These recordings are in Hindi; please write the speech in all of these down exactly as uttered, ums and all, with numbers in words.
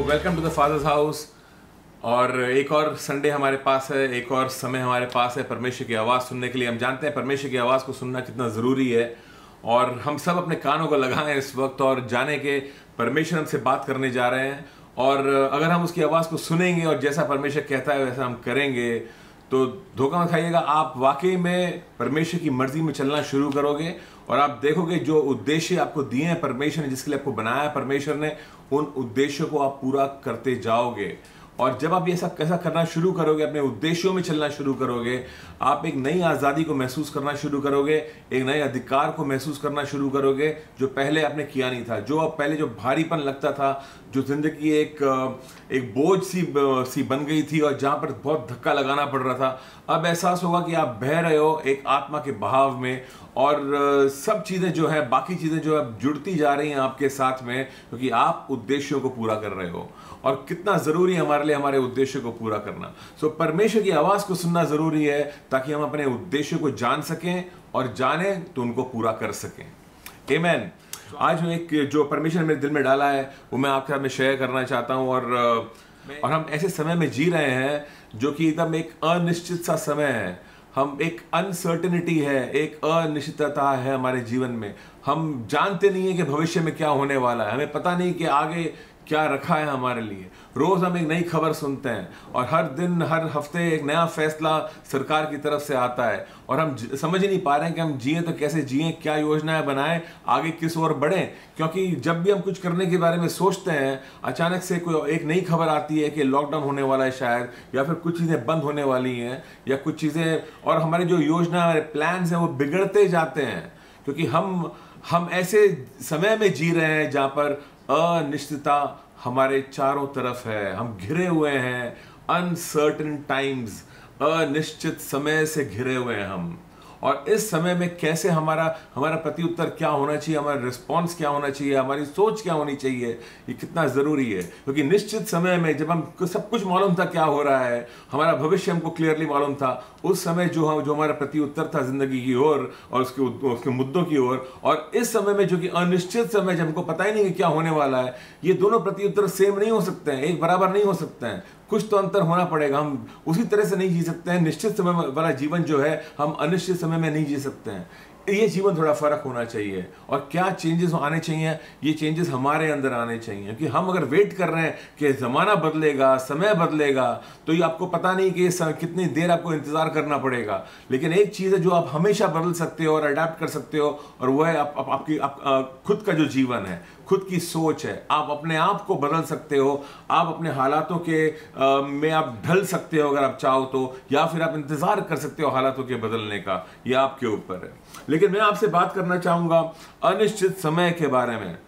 Welcome to the father's house. और एक और संडे हमारे पास है, एक और समय हमारे पास है परमेश्वर की आवाज़ सुनने के लिए। हम जानते हैं परमेश्वर की आवाज़ को सुनना कितना ज़रूरी है और हम सब अपने कानों को लगाएं इस वक्त और जाने के परमेश्वर हमसे बात करने जा रहे हैं। और अगर हम उसकी आवाज़ को सुनेंगे और जैसा परमेश्वर कहता है वैसा हम करेंगे तो धोखा मत खाइएगा, आप वाकई में परमेश्वर की मर्जी में चलना शुरू करोगे और आप देखोगे जो उद्देश्य आपको दिए हैं परमेश्वर ने, जिसके लिए आपको बनाया है परमेश्वर ने, उन उद्देश्यों को आप पूरा करते जाओगे। और जब आप ये सब कैसा करना शुरू करोगे, अपने उद्देश्यों में चलना शुरू करोगे, आप एक नई आज़ादी को महसूस करना शुरू करोगे, एक नए अधिकार को महसूस करना शुरू करोगे जो पहले आपने किया नहीं था। जो अब पहले जो भारीपन लगता था, जो जिंदगी एक एक बोझ सी सी बन गई थी और जहाँ पर बहुत धक्का लगाना पड़ रहा था, अब एहसास होगा कि आप बह रहे हो एक आत्मा के बहाव में और सब चीज़ें जो है, बाकी चीज़ें जो है जुड़ती जा रही हैं आपके साथ में, क्योंकि आप उद्देश्यों को पूरा कर रहे हो। और कितना ज़रूरी है हमारे लिए हमारे उद्देश्य को पूरा करना। सो परमेश्वर की आवाज़ को सुनना ज़रूरी है ताकि हम अपने उद्देश्य को जान सकें और जाने तो उनको पूरा कर सकें। आमीन। आज मैं एक जो परमेश्वर ने मेरे दिल में डाला है वो मैं आपके साथ में शेयर करना चाहता हूँ। और और हम ऐसे समय में जी रहे हैं जो कि एकदम एक अनिश्चित सा समय है। हम एक अनसर्टेनिटी है, एक अनिश्चितता है हमारे जीवन में। हम जानते नहीं है कि भविष्य में क्या होने वाला है, हमें पता नहीं कि आगे क्या रखा है हमारे लिए। रोज हम एक नई खबर सुनते हैं और हर दिन हर हफ्ते एक नया फैसला सरकार की तरफ से आता है और हम समझ ही नहीं पा रहे हैं कि हम जिए तो कैसे जिए, क्या योजनाएं बनाएं, आगे किस ओर बढ़ें। क्योंकि जब भी हम कुछ करने के बारे में सोचते हैं, अचानक से कोई एक नई खबर आती है कि लॉकडाउन होने वाला है शायद, या फिर कुछ चीज़ें बंद होने वाली हैं, या कुछ चीज़ें, और हमारी जो योजना, हमारे प्लान्स हैं वो बिगड़ते जाते हैं। क्योंकि हम हम ऐसे समय में जी रहे हैं जहाँ पर अनिश्चितता हमारे चारों तरफ है। हम घिरे हुए हैं अनसर्टेन टाइम्स, अनिश्चित समय से घिरे हुए हैं हम। और इस समय में कैसे हमारा हमारा प्रत्युत्तर क्या होना चाहिए, हमारा रिस्पॉन्स क्या होना चाहिए, हमारी सोच क्या होनी चाहिए, ये कितना ज़रूरी है। क्योंकि निश्चित समय में जब हम सब कुछ मालूम था क्या हो रहा है, हमारा भविष्य हमको क्लियरली मालूम था, उस समय जो हम जो हमारा प्रत्युत्तर था जिंदगी की ओर और उसके उसके मुद्दों की ओर, और इस समय में जो कि अनिश्चित समय जब हमको पता ही नहीं कि क्या होने वाला है, ये दोनों प्रत्युत्तर सेम नहीं हो सकते हैं, एक बराबर नहीं हो सकते हैं। कुछ तो अंतर होना पड़ेगा। हम उसी तरह से नहीं जी सकते हैं। निश्चित समय वाला जीवन जो है हम अनिश्चित समय में नहीं जी सकते हैं। ये जीवन थोड़ा फर्क होना चाहिए। और क्या चेंजेस आने चाहिए, ये चेंजेस हमारे अंदर आने चाहिए। कि हम अगर वेट कर रहे हैं कि ज़माना बदलेगा, समय बदलेगा, तो ये आपको पता नहीं कि कितनी देर आपको इंतज़ार करना पड़ेगा। लेकिन एक चीज़ है जो आप हमेशा बदल सकते हो और अडेप्ट कर सकते हो, और वह है आप, आप, आपकी आप, खुद का जो जीवन है, खुद की सोच है। आप अपने आप को बदल सकते हो, आप अपने हालातों के आ, में आप ढल सकते हो अगर आप चाहो तो, या फिर आप इंतज़ार कर सकते हो हालातों के बदलने का, ये आपके ऊपर है। लेकिन मैं आपसे बात करना चाहूँगा अनिश्चित समय के बारे में,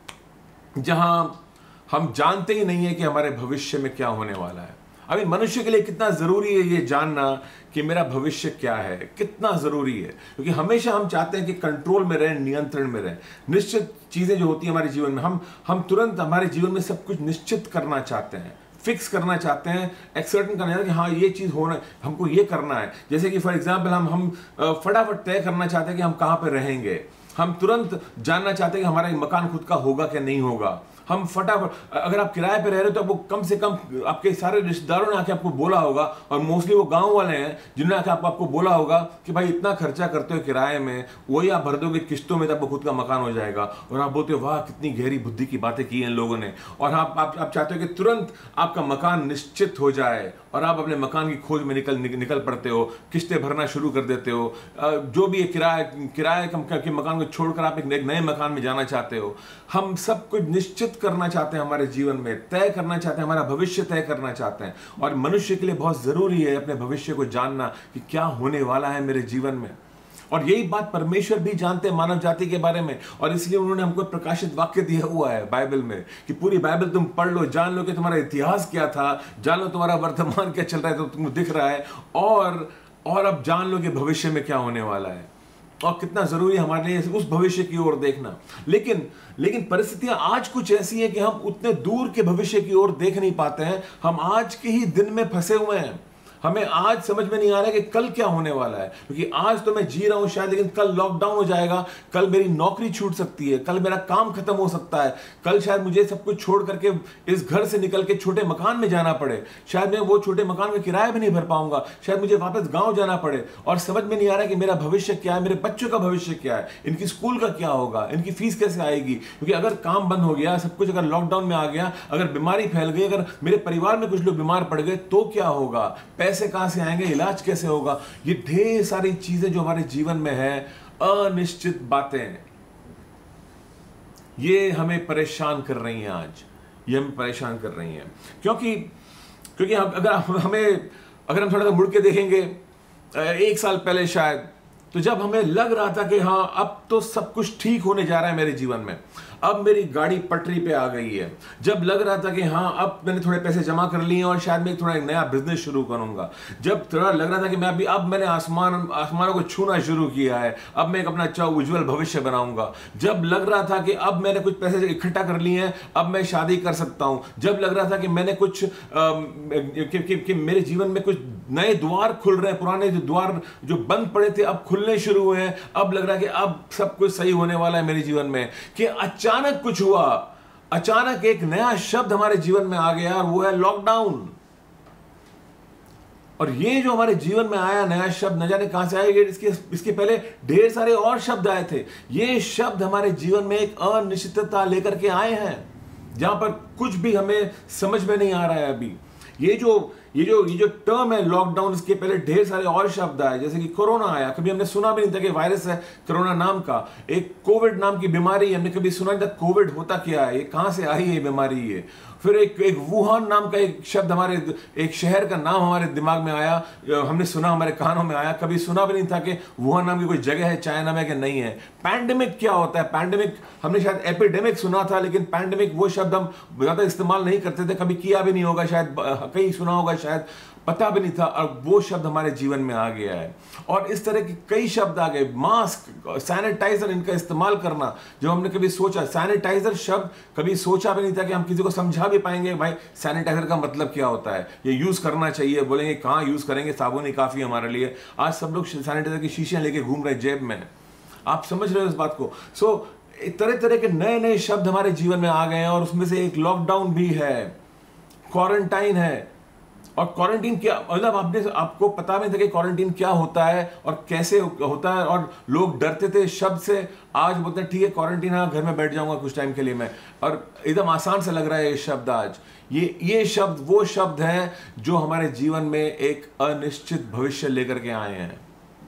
जहाँ हम जानते ही नहीं है कि हमारे भविष्य में क्या होने वाला है। अभी मनुष्य के लिए कितना ज़रूरी है ये जानना कि मेरा भविष्य क्या है, कितना ज़रूरी है। क्योंकि हमेशा हम चाहते हैं कि कंट्रोल में रहें, नियंत्रण में रहें। निश्चित चीज़ें जो होती हैं हमारे जीवन में, हम हम तुरंत हमारे जीवन में सब कुछ निश्चित करना चाहते हैं, फिक्स करना चाहते हैं, एक्सर्टन करना चाहते हैं कि हाँ ये चीज़ होना, हमको ये करना है। जैसे कि फॉर एग्जाम्पल हम हम फटाफट तय करना चाहते हैं कि हम कहाँ पर रहेंगे। हम तुरंत जानना चाहते हैं कि हमारा मकान खुद का होगा क्या नहीं होगा। हम फटाफट, अगर आप किराए पे रह रहे हो तो आपको कम से कम आपके सारे रिश्तेदारों ने आके आपको बोला होगा, और मोस्टली वो गांव वाले हैं जिन्होंने आके आपको आपको बोला होगा कि भाई इतना खर्चा करते हो किराए में, वही आप भर दोगे किस्तों में, तब वो खुद का मकान हो जाएगा। और आप बोलते हो वाह कितनी गहरी बुद्धि की बातें की हैं लोगों ने। और आप आप, आप चाहते हो कि तुरंत आपका मकान निश्चित हो जाए और आप अपने मकान की खोज में निकल निकल पड़ते हो, किस्तें भरना शुरू कर देते हो। जो भी किराए किराए के मकान को छोड़कर आप एक नए मकान में जाना चाहते हो। हम सब कुछ निश्चित करना चाहते हैं हमारे जीवन में, तय करना चाहते हैं, हमारा भविष्य तय करना चाहते हैं। और मनुष्य के लिए बहुत जरूरी है अपने भविष्य को जानना कि क्या होने वाला है मेरे जीवन में। और यही बात परमेश्वर भी जानते हैं मानव जाति के बारे में, और इसलिए उन्होंने हमको प्रकाशित वाक्य दिया हुआ है बाइबल में कि पूरी बाइबल तुम पढ़ लो, जान लो कि तुम्हारा इतिहास क्या था, जान लो तुम्हारा वर्तमान क्या चल रहा है तो तुमको दिख रहा है, और और अब जान लो कि भविष्य में क्या होने वाला है। और कितना जरूरी है हमारे लिए उस भविष्य की ओर देखना। लेकिन लेकिन परिस्थितियां आज कुछ ऐसी हैं कि हम उतने दूर के भविष्य की ओर देख नहीं पाते हैं। हम आज के ही दिन में फंसे हुए हैं। हमें आज समझ में नहीं आ रहा है कि कल क्या होने वाला है, क्योंकि आज तो मैं जी रहा हूं शायद, लेकिन कल लॉकडाउन हो जाएगा, कल मेरी नौकरी छूट सकती है, कल मेरा काम खत्म हो सकता है, कल शायद मुझे सब कुछ छोड़ करके इस घर से निकल के छोटे मकान में जाना पड़े, शायद मैं वो छोटे मकान का किराया भी नहीं भर पाऊंगा, शायद मुझे वापस गांव जाना पड़े, और समझ में नहीं आ रहा है कि मेरा भविष्य क्या है, मेरे बच्चों का भविष्य क्या है, इनकी स्कूल का क्या होगा, इनकी फीस कैसे आएगी, क्योंकि अगर काम बंद हो गया, सब कुछ अगर लॉकडाउन में आ गया, अगर बीमारी फैल गई, अगर मेरे परिवार में कुछ लोग बीमार पड़ गए तो क्या होगा, पैसे कहां से आएंगे, इलाज कैसे होगा। ये ढेर सारी चीजें जो हमारे जीवन में है, अनिश्चित बातें, ये हमें परेशान कर रही हैं। आज ये हमें परेशान कर रही हैं क्योंकि क्योंकि हम अगर हमें अगर हम थोड़ा सा मुड़ के देखेंगे एक साल पहले शायद, तो जब हमें लग रहा था कि हाँ अब तो सब कुछ ठीक होने जा रहा है मेरे जीवन में, अब मेरी गाड़ी पटरी पे आ गई है, जब लग रहा था कि हाँ अब मैंने थोड़े पैसे जमा कर लिए और शायद मैं थोड़ा एक नया बिजनेस शुरू करूंगा, जब थोड़ा लग रहा था कि मैं अभी अब मैंने आसमान आसमानों को छूना शुरू किया है, अब मैं एक अपना अच्छा उज्जवल भविष्य बनाऊंगा, जब लग रहा था कि अब मैंने कुछ पैसे इकट्ठा कर लिए हैं, अब मैं शादी कर सकता हूं, जब लग रहा था कि मैंने कुछ आ, कि, कि, कि मेरे जीवन में कुछ नए द्वार खुल रहे हैं, पुराने जो द्वार जो बंद पड़े थे अब खुलने शुरू हुए हैं, अब लग रहा है कि अब सब कुछ सही होने वाला है मेरे जीवन में, कि अचानक कुछ हुआ, अचानक एक नया शब्द हमारे जीवन में आ गया और वो है लॉकडाउन। और ये जो हमारे जीवन में आया नया शब्द, न जाने कहां से आया, इसके इसके पहले ढेर सारे और शब्द आए थे। ये शब्द हमारे जीवन में एक अनिश्चितता लेकर के आए हैं, जहां पर कुछ भी हमें समझ में नहीं आ रहा है अभी। ये जो ये जो ये जो टर्म है लॉकडाउन, इसके पहले ढेर सारे और शब्द आए, जैसे कि कोरोना आया, कभी हमने सुना भी नहीं था कि वायरस है कोरोना नाम का, एक कोविड नाम की बीमारी, हमने कभी सुना नहीं था कोविड होता क्या है, ये कहां से आई है ये बीमारी ये। फिर एक एक वुहान नाम का एक शब्द, हमारे एक शहर का नाम हमारे दिमाग में आया, हमने सुना, हमारे कानों में आया, कभी सुना भी नहीं था कि वुहान नाम की कोई जगह है, चाइना में कि नहीं है। पैंडेमिक क्या होता है, पैंडेमिक हमने शायद एपिडेमिक सुना था, लेकिन पैंडेमिक वो शब्द हम ज्यादा इस्तेमाल नहीं करते थे, कभी किया भी नहीं होगा, शायद कहीं सुना होगा, शायद पता भी नहीं था, और वो शब्द हमारे जीवन में आ गया है। और इस तरह के कई शब्द आ गए, मास्क, सैनिटाइजर, इनका इस्तेमाल करना, जो हमने कभी सोचा, सैनिटाइजर शब्द कभी सोचा भी नहीं था कि हम किसी को समझा भी पाएंगे भाई सैनिटाइजर का मतलब क्या होता है, ये यूज करना चाहिए, बोलेंगे कहां यूज करेंगे, साबुन ही काफी हमारे लिए। आज सब लोग सैनिटाइजर की शीशियां लेके घूम रहे जेब में, आप समझ रहे हो इस बात को। सो तरह तरह के नए नए शब्द हमारे जीवन में आ गए हैं, और उसमें से एक लॉकडाउन भी है, क्वारंटाइन है। और क्वारंटीन क्या मतलब, आपने आपको पता नहीं था कि क्वारंटीन क्या होता है और कैसे होता है, और लोग डरते थे शब्द से। आज बोलते हैं ठीक है क्वारंटीन, हाँ घर में बैठ जाऊंगा कुछ टाइम के लिए मैं, और एकदम आसान से लग रहा है ये शब्द आज। ये ये शब्द वो शब्द हैं जो हमारे जीवन में एक अनिश्चित भविष्य लेकर के आए हैं।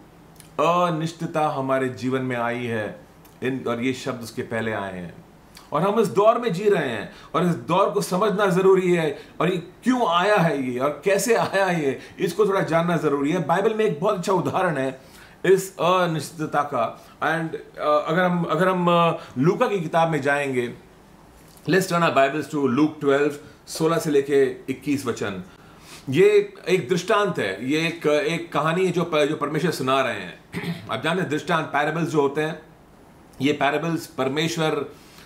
अनिश्चितता हमारे जीवन में आई है, इन और ये शब्द उसके पहले आए हैं, और हम इस दौर में जी रहे हैं, और इस दौर को समझना जरूरी है, और ये क्यों आया है ये, और कैसे आया है ये, इसको थोड़ा जानना जरूरी है। बाइबल में एक बहुत अच्छा उदाहरण है इस अनिश्चितता का। एंड अगर हम अगर हम लूका की किताब में जाएंगे, let's turn our Bibles to Luke twelve, सोलह से लेके इक्कीस वचन। ये एक दृष्टांत है, ये एक एक कहानी है जो जो परमेश्वर सुना रहे हैं। आप जानते हैं दृष्टांत, पैराबल्स जो होते हैं, ये पैराबल्स परमेश्वर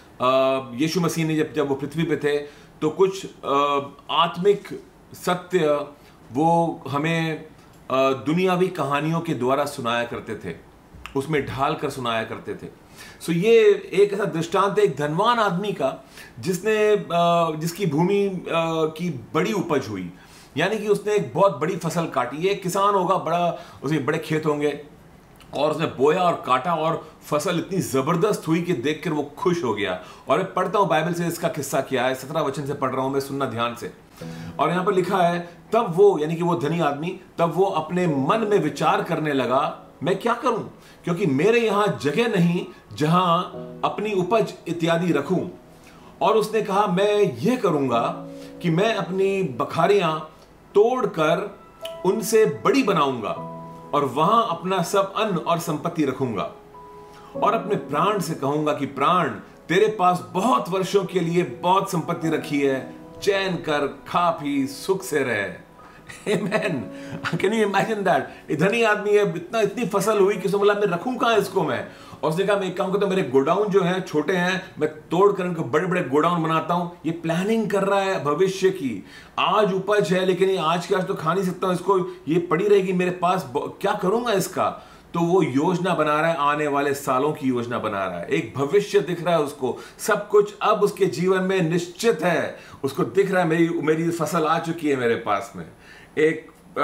यीशु मसीह ने जब जब वो पृथ्वी पे थे, तो कुछ आत्मिक सत्य वो हमें दुनियावी कहानियों के द्वारा सुनाया करते थे, उसमें ढाल कर सुनाया करते थे। सो ये एक ऐसा दृष्टांत है एक धनवान आदमी का, जिसने जिसकी भूमि की बड़ी उपज हुई, यानी कि उसने एक बहुत बड़ी फसल काटी। ये एक किसान होगा, बड़ा उसके बड़े खेत होंगे, और उसने बोया और काटा, और फसल इतनी जबरदस्त हुई कि देखकर वो खुश हो गया। और मैं पढ़ता हूं बाइबल से इसका किस्सा क्या है, सत्रह वचन से पढ़ रहा हूं मैं, सुनना ध्यान से। और यहां पर लिखा है, तब वो यानी कि वो धनी आदमी, तब वो अपने मन में विचार करने लगा, मैं क्या करूं, क्योंकि मेरे यहां जगह नहीं जहां अपनी उपज इत्यादि रखूं। और उसने कहा, मैं ये करूंगा कि मैं अपनी बखारियां तोड़कर उनसे बड़ी बनाऊंगा, और वहां अपना सब अन्न और संपत्ति रखूंगा, और अपने प्राण से कहूंगा कि प्राण, तेरे पास बहुत वर्षों के लिए बहुत संपत्ति रखी है, चैन कर, खा पी, सुख से रहे। Amen. Can you imagine that? धनी आदमी है, इतना इतनी फसल हुई कि उसने बोला मैं रखूं कहां इसको मैं, और उसने कहा मैं एक काम करता हूं, मेरे गोडाउन जो है छोटे हैं, मैं तोड़ कर इनको बड़े बड़े गोडाउन बनाता हूं। ये प्लानिंग कर रहा है भविष्य की। आज उपज है लेकिन ये आज के आज तो खा नहीं सकता हूं, इसको ये पड़ी रहेगी मेरे पास, क्या करूंगा इसका। तो वो योजना बना रहा है, आने वाले सालों की योजना बना रहा है, एक भविष्य दिख रहा है उसको, सब कुछ अब उसके जीवन में निश्चित है। उसको दिख रहा है मेरी मेरी फसल आ चुकी है मेरे पास में, एक आ,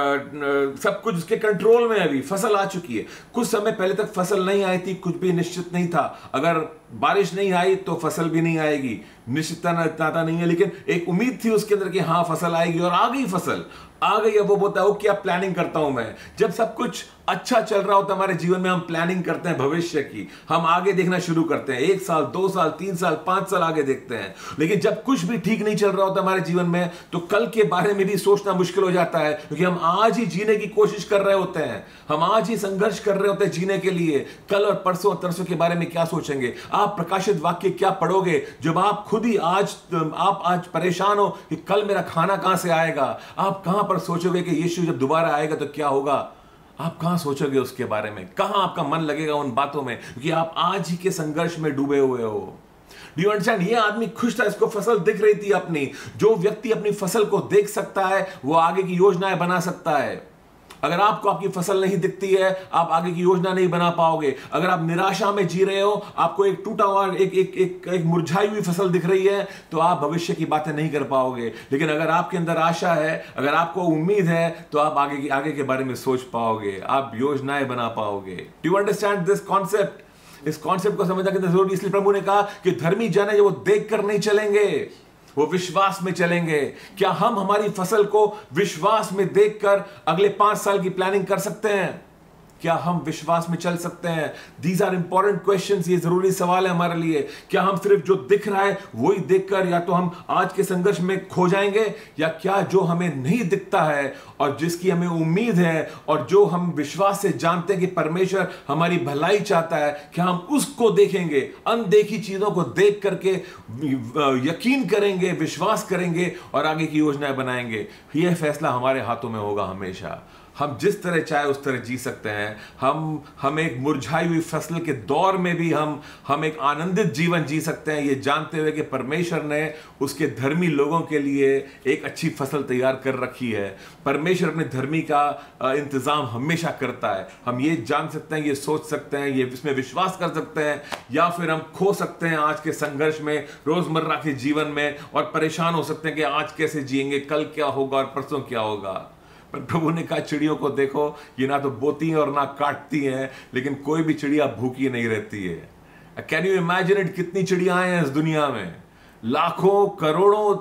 सब कुछ उसके कंट्रोल में है, अभी फसल आ चुकी है। कुछ समय पहले तक फसल नहीं आई थी, कुछ भी निश्चित नहीं था। अगर बारिश नहीं आई तो फसल भी नहीं आएगी, निश्चितता नहीं है, लेकिन एक उम्मीद थी उसके अंदर कि हाँ फसल आएगी, और आ गई फसल, आ गई। अब वो बोलता है वो क्या प्लानिंग करता हूं मैं। जब सब कुछ अच्छा चल रहा होता है हमारे जीवन में, हम प्लानिंग करते हैं भविष्य की, हम आगे देखना शुरू करते हैं, एक साल, दो साल, तीन साल, पांच साल आगे देखते हैं। लेकिन जब कुछ भी ठीक नहीं चल रहा होता हमारे जीवन में, तो कल के बारे में भी सोचना मुश्किल हो जाता है, क्योंकि हम आज ही जीने की कोशिश कर रहे होते हैं, हम आज ही संघर्ष कर रहे होते हैं जीने के लिए। कल और परसों और तरसों के बारे में क्या सोचेंगे। आप प्रकाशित वाक्य क्या पढ़ोगे जब आप खुद ही आज आप आज परेशान हो कि कल मेरा खाना कहां से आएगा। आप कहां पर सोचोगे कि यीशु जब दोबारा आएगा तो क्या होगा। आप कहां सोचोगे उसके बारे में, कहां आपका मन लगेगा उन बातों में, क्योंकि आप आज ही के संघर्ष में डूबे हुए हो। Do you understand. ये आदमी खुश था, इसको फसल दिख रही थी अपनी। जो व्यक्ति अपनी फसल को देख सकता है वो आगे की योजनाएं बना सकता है। अगर आपको आपकी फसल नहीं दिखती है, आप आगे की योजना नहीं बना पाओगे। अगर आप निराशा में जी रहे हो, आपको एक टूटा हुआ एक एक एक, एक मुरझाई हुई फसल दिख रही है, तो आप भविष्य की बातें नहीं कर पाओगे। लेकिन अगर आपके अंदर आशा है, अगर आपको उम्मीद है, तो आप आगे की आगे के बारे में सोच पाओगे, आप योजनाएं बना पाओगे। Do you understand this concept. इस कॉन्सेप्ट को समझना कितना जरूरी, इसलिए प्रभु ने कहा कि धर्मी जन है जो वो देख कर नहीं चलेंगे, वो विश्वास में चलेंगे। क्या हम हमारी फसल को विश्वास में देखकर अगले पांच साल की प्लानिंग कर सकते हैं? क्या हम विश्वास में चल सकते हैं? These are important questions. ये जरूरी सवाल है हमारे लिए। क्या हम सिर्फ जो दिख रहा है वही देखकर या तो हम आज के संघर्ष में खो जाएंगे, या क्या जो हमें नहीं दिखता है और जिसकी हमें उम्मीद है और जो हम विश्वास से जानते हैं कि परमेश्वर हमारी भलाई चाहता है, क्या हम उसको देखेंगे, अनदेखी चीजों को देख करके यकीन करेंगे, विश्वास करेंगे और आगे की योजनाएं बनाएंगे। यह फैसला हमारे हाथों में होगा हमेशा। हम जिस तरह चाहे उस तरह जी सकते हैं। हम हम एक मुरझाई हुई फसल के दौर में भी हम हम एक आनंदित जीवन जी सकते हैं, ये जानते हुए कि परमेश्वर ने उसके धर्मी लोगों के लिए एक अच्छी फसल तैयार कर रखी है। परमेश्वर अपने धर्मी का इंतजाम हमेशा करता है। हम ये जान सकते हैं, ये सोच सकते हैं, ये इसमें विश्वास कर सकते हैं, या फिर हम खो सकते हैं आज के संघर्ष में, रोजमर्रा के जीवन में, और परेशान हो सकते हैं कि आज कैसे जिएंगे, कल क्या होगा और परसों क्या होगा। पर प्रभु ने कहा चिड़ियों को देखो, ये ना तो बोती हैं और ना काटती हैं, लेकिन कोई भी चिड़िया भूखी नहीं रहती है। Can you imagine it. कितनी चिड़िया हैं इस दुनिया में, लाखों करोड़ों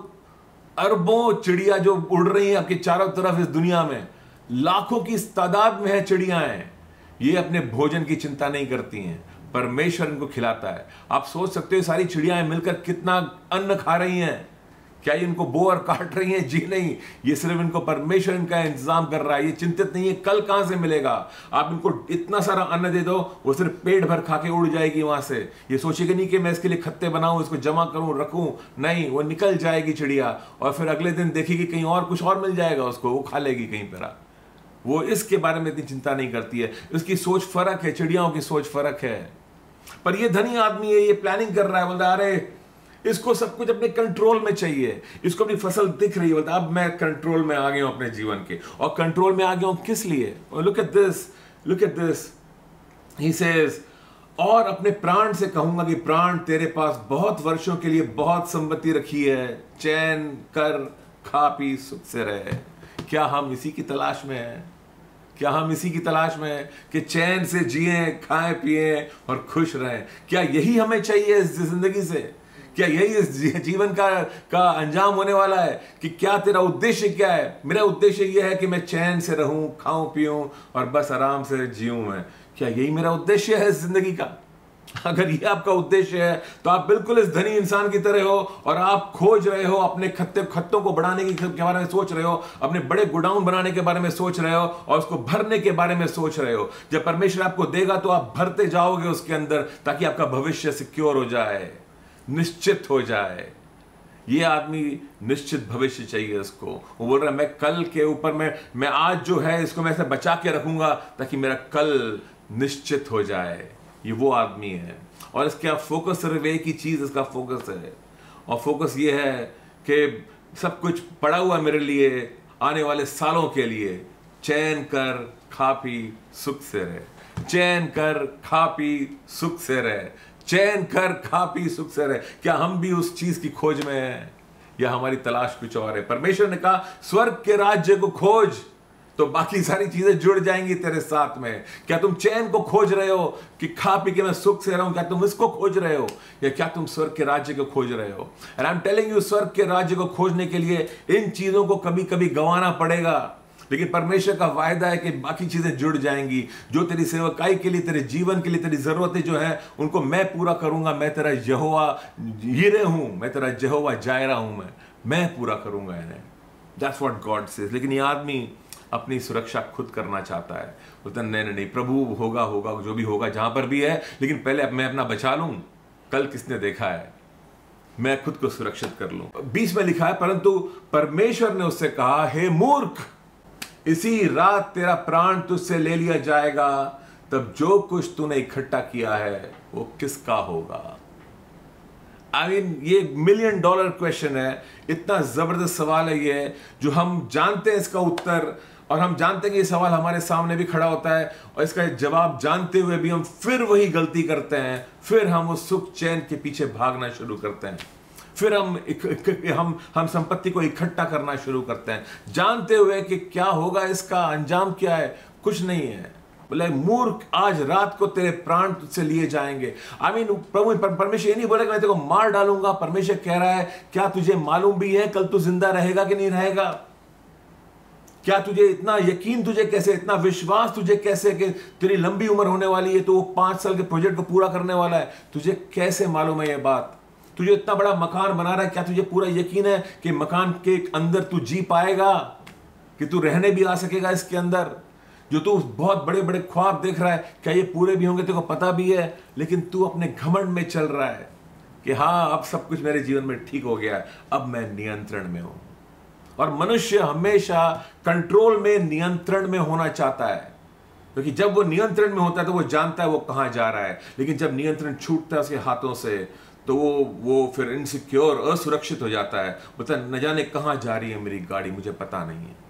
अरबों चिड़िया जो उड़ रही हैं आपके चारों तरफ इस दुनिया में, लाखों की तादाद में है चिड़ियाएं। ये अपने भोजन की चिंता नहीं करती हैं, परमेश्वर इनको खिलाता है। आप सोच सकते हो सारी चिड़ियाएं मिलकर कितना अन्न खा रही हैं। क्या ये इनको बो और काट रही हैं? जी नहीं, ये सिर्फ इनको परमेश्वर इनका इंतजाम कर रहा है। ये चिंतित नहीं है कल कहां से मिलेगा। आप इनको इतना सारा अन्न दे दो, वो सिर्फ पेट भर खा के उड़ जाएगी वहां से। ये सोचेगी नहीं कि मैं इसके लिए खत्ते बनाऊं, इसको जमा करूं, रखूं, नहीं, वो निकल जाएगी चिड़िया, और फिर अगले दिन देखेगी कहीं और कुछ और मिल जाएगा उसको, वो खा लेगी कहीं पर। वो इसके बारे में इतनी चिंता नहीं करती है। उसकी सोच फर्क है, चिड़ियाओं की सोच फर्क है। पर ये धनी आदमी है, ये प्लानिंग कर रहा है, बोलता अरे इसको सब कुछ अपने कंट्रोल में चाहिए, इसको अपनी फसल दिख रही है, बोलता अब मैं कंट्रोल में आ गया हूं अपने जीवन के। और कंट्रोल में आ गया हूं किस लिए? Look at this, look at this, he says, और अपने प्राण से कहूंगा कि प्राण तेरे पास बहुत वर्षों के लिए बहुत संपत्ति रखी है, चैन कर, खा पी सुख से रहे। क्या हम इसी की तलाश में हैं? क्या हम इसी की तलाश में हैं कि चैन से जिए, खाएं पिए और खुश रहें? क्या यही हमें चाहिए इस जिंदगी से? क्या यही इस जीवन का का अंजाम होने वाला है? कि क्या तेरा उद्देश्य क्या है? मेरा उद्देश्य यह है कि मैं चैन से रहूं, खाऊं पीऊं और बस आराम से जीऊं मैं। क्या यही मेरा उद्देश्य है इस जिंदगी का? अगर ये आपका उद्देश्य है तो आप बिल्कुल इस धनी इंसान की तरह हो, और आप खोज रहे हो, अपने खत्ते खत्तों को बढ़ाने के बारे में सोच रहे हो, अपने बड़े गोडाउन बनाने के बारे में सोच रहे हो, और उसको भरने के बारे में सोच रहे हो। जब परमेश्वर आपको देगा तो आप भरते जाओगे उसके अंदर, ताकि आपका भविष्य सिक्योर हो जाए, निश्चित हो जाए। ये आदमी निश्चित भविष्य चाहिए उसको। वो बोल रहा है मैं कल के ऊपर मैं मैं आज जो है इसको मैं ऐसे बचा के रखूंगा ताकि मेरा कल निश्चित हो जाए। ये वो आदमी है। और इसका फोकस सिर्फ एक ही चीज इसका फोकस है, और फोकस ये है कि सब कुछ पड़ा हुआ मेरे लिए आने वाले सालों के लिए। चैन कर खा पी सुख से रहे, चैन कर खा पी सुख से रहे, चैन कर खा पी सुख से रहे। क्या हम भी उस चीज की खोज में हैं या हमारी तलाश कुछ और है? परमेश्वर ने कहा स्वर्ग के राज्य को खोज तो बाकी सारी चीजें जुड़ जाएंगी तेरे साथ में। क्या तुम चैन को खोज रहे हो कि खा पी के मैं सुख से रहूं? क्या तुम इसको खोज रहे हो या क्या तुम स्वर्ग के राज्य को खोज रहे हो? And I am telling you, स्वर्ग के राज्य को खोजने के लिए इन चीजों को कभी कभी गंवाना पड़ेगा, लेकिन परमेश्वर का वायदा है कि बाकी चीजें जुड़ जाएंगी। जो तेरी सेवकाई के लिए, तेरे जीवन के लिए, तेरी जरूरतें जो है उनको मैं पूरा करूंगा। मैं तेरा यहोवा यीरे हूं, मैं तेरा यहोवा जायरा हूं, मैं मैं पूरा करूंगा इन्हें। That's what God says. लेकिन ये आदमी अपनी सुरक्षा खुद करना चाहता है। बोलता नहीं नहीं नहीं, प्रभु होगा होगा जो भी होगा जहां पर भी है, लेकिन पहले मैं अपना बचा लूं। कल किसने देखा है, मैं खुद को सुरक्षित कर लूं। बीस में लिखा है परंतु परमेश्वर ने उससे कहा हे मूर्ख, इसी रात तेरा प्राण तुझसे ले लिया जाएगा, तब जो कुछ तूने इकट्ठा किया है वो किसका होगा? आई I मीन mean, ये मिलियन डॉलर क्वेश्चन है। इतना जबरदस्त सवाल है ये, जो हम जानते हैं इसका उत्तर, और हम जानते हैं कि ये सवाल हमारे सामने भी खड़ा होता है, और इसका जवाब जानते हुए भी हम फिर वही गलती करते हैं। फिर हम उस सुख चैन के पीछे भागना शुरू करते हैं। फिर हम इक, इक, हम हम संपत्ति को इकट्ठा करना शुरू करते हैं, जानते हुए कि क्या होगा, इसका अंजाम क्या है, कुछ नहीं है। बोले मूर्ख, आज रात को तेरे प्राण तुझसे लिए जाएंगे। आई मीन प्रभु परमेश्वर ये नहीं बोले कि मैं तेरे को मार डालूंगा। परमेश्वर कह रहा है क्या तुझे मालूम भी है कल तू जिंदा रहेगा कि नहीं रहेगा? क्या तुझे इतना यकीन, तुझे कैसे, इतना विश्वास तुझे कैसे कि तेरी लंबी उम्र होने वाली है, तो वो पांच साल के प्रोजेक्ट को पूरा करने वाला है? तुझे कैसे मालूम है ये बात? तुझे इतना बड़ा मकान बना रहा है, क्या तुझे पूरा यकीन है कि मकान के अंदर तू जी पाएगा, कि तू रहने भी आ सकेगा इसके अंदर? जो तू बहुत बड़े बड़े ख्वाब देख रहा है, क्या ये पूरे भी होंगे? तेरे को पता भी है, लेकिन तू अपने घमंड में चल रहा है कि हाँ अब सब कुछ मेरे जीवन में ठीक हो गया है, अब मैं नियंत्रण में हूं। और मनुष्य हमेशा कंट्रोल में, नियंत्रण में होना चाहता है, क्योंकि जब वो नियंत्रण में होता है तो वो जानता है वो कहां जा रहा है। लेकिन जब नियंत्रण छूटता है उसके हाथों से तो वो वो फिर इनसिक्योर, असुरक्षित हो जाता है। बोलता है न जाने कहां जा रही है मेरी गाड़ी, मुझे पता नहीं है।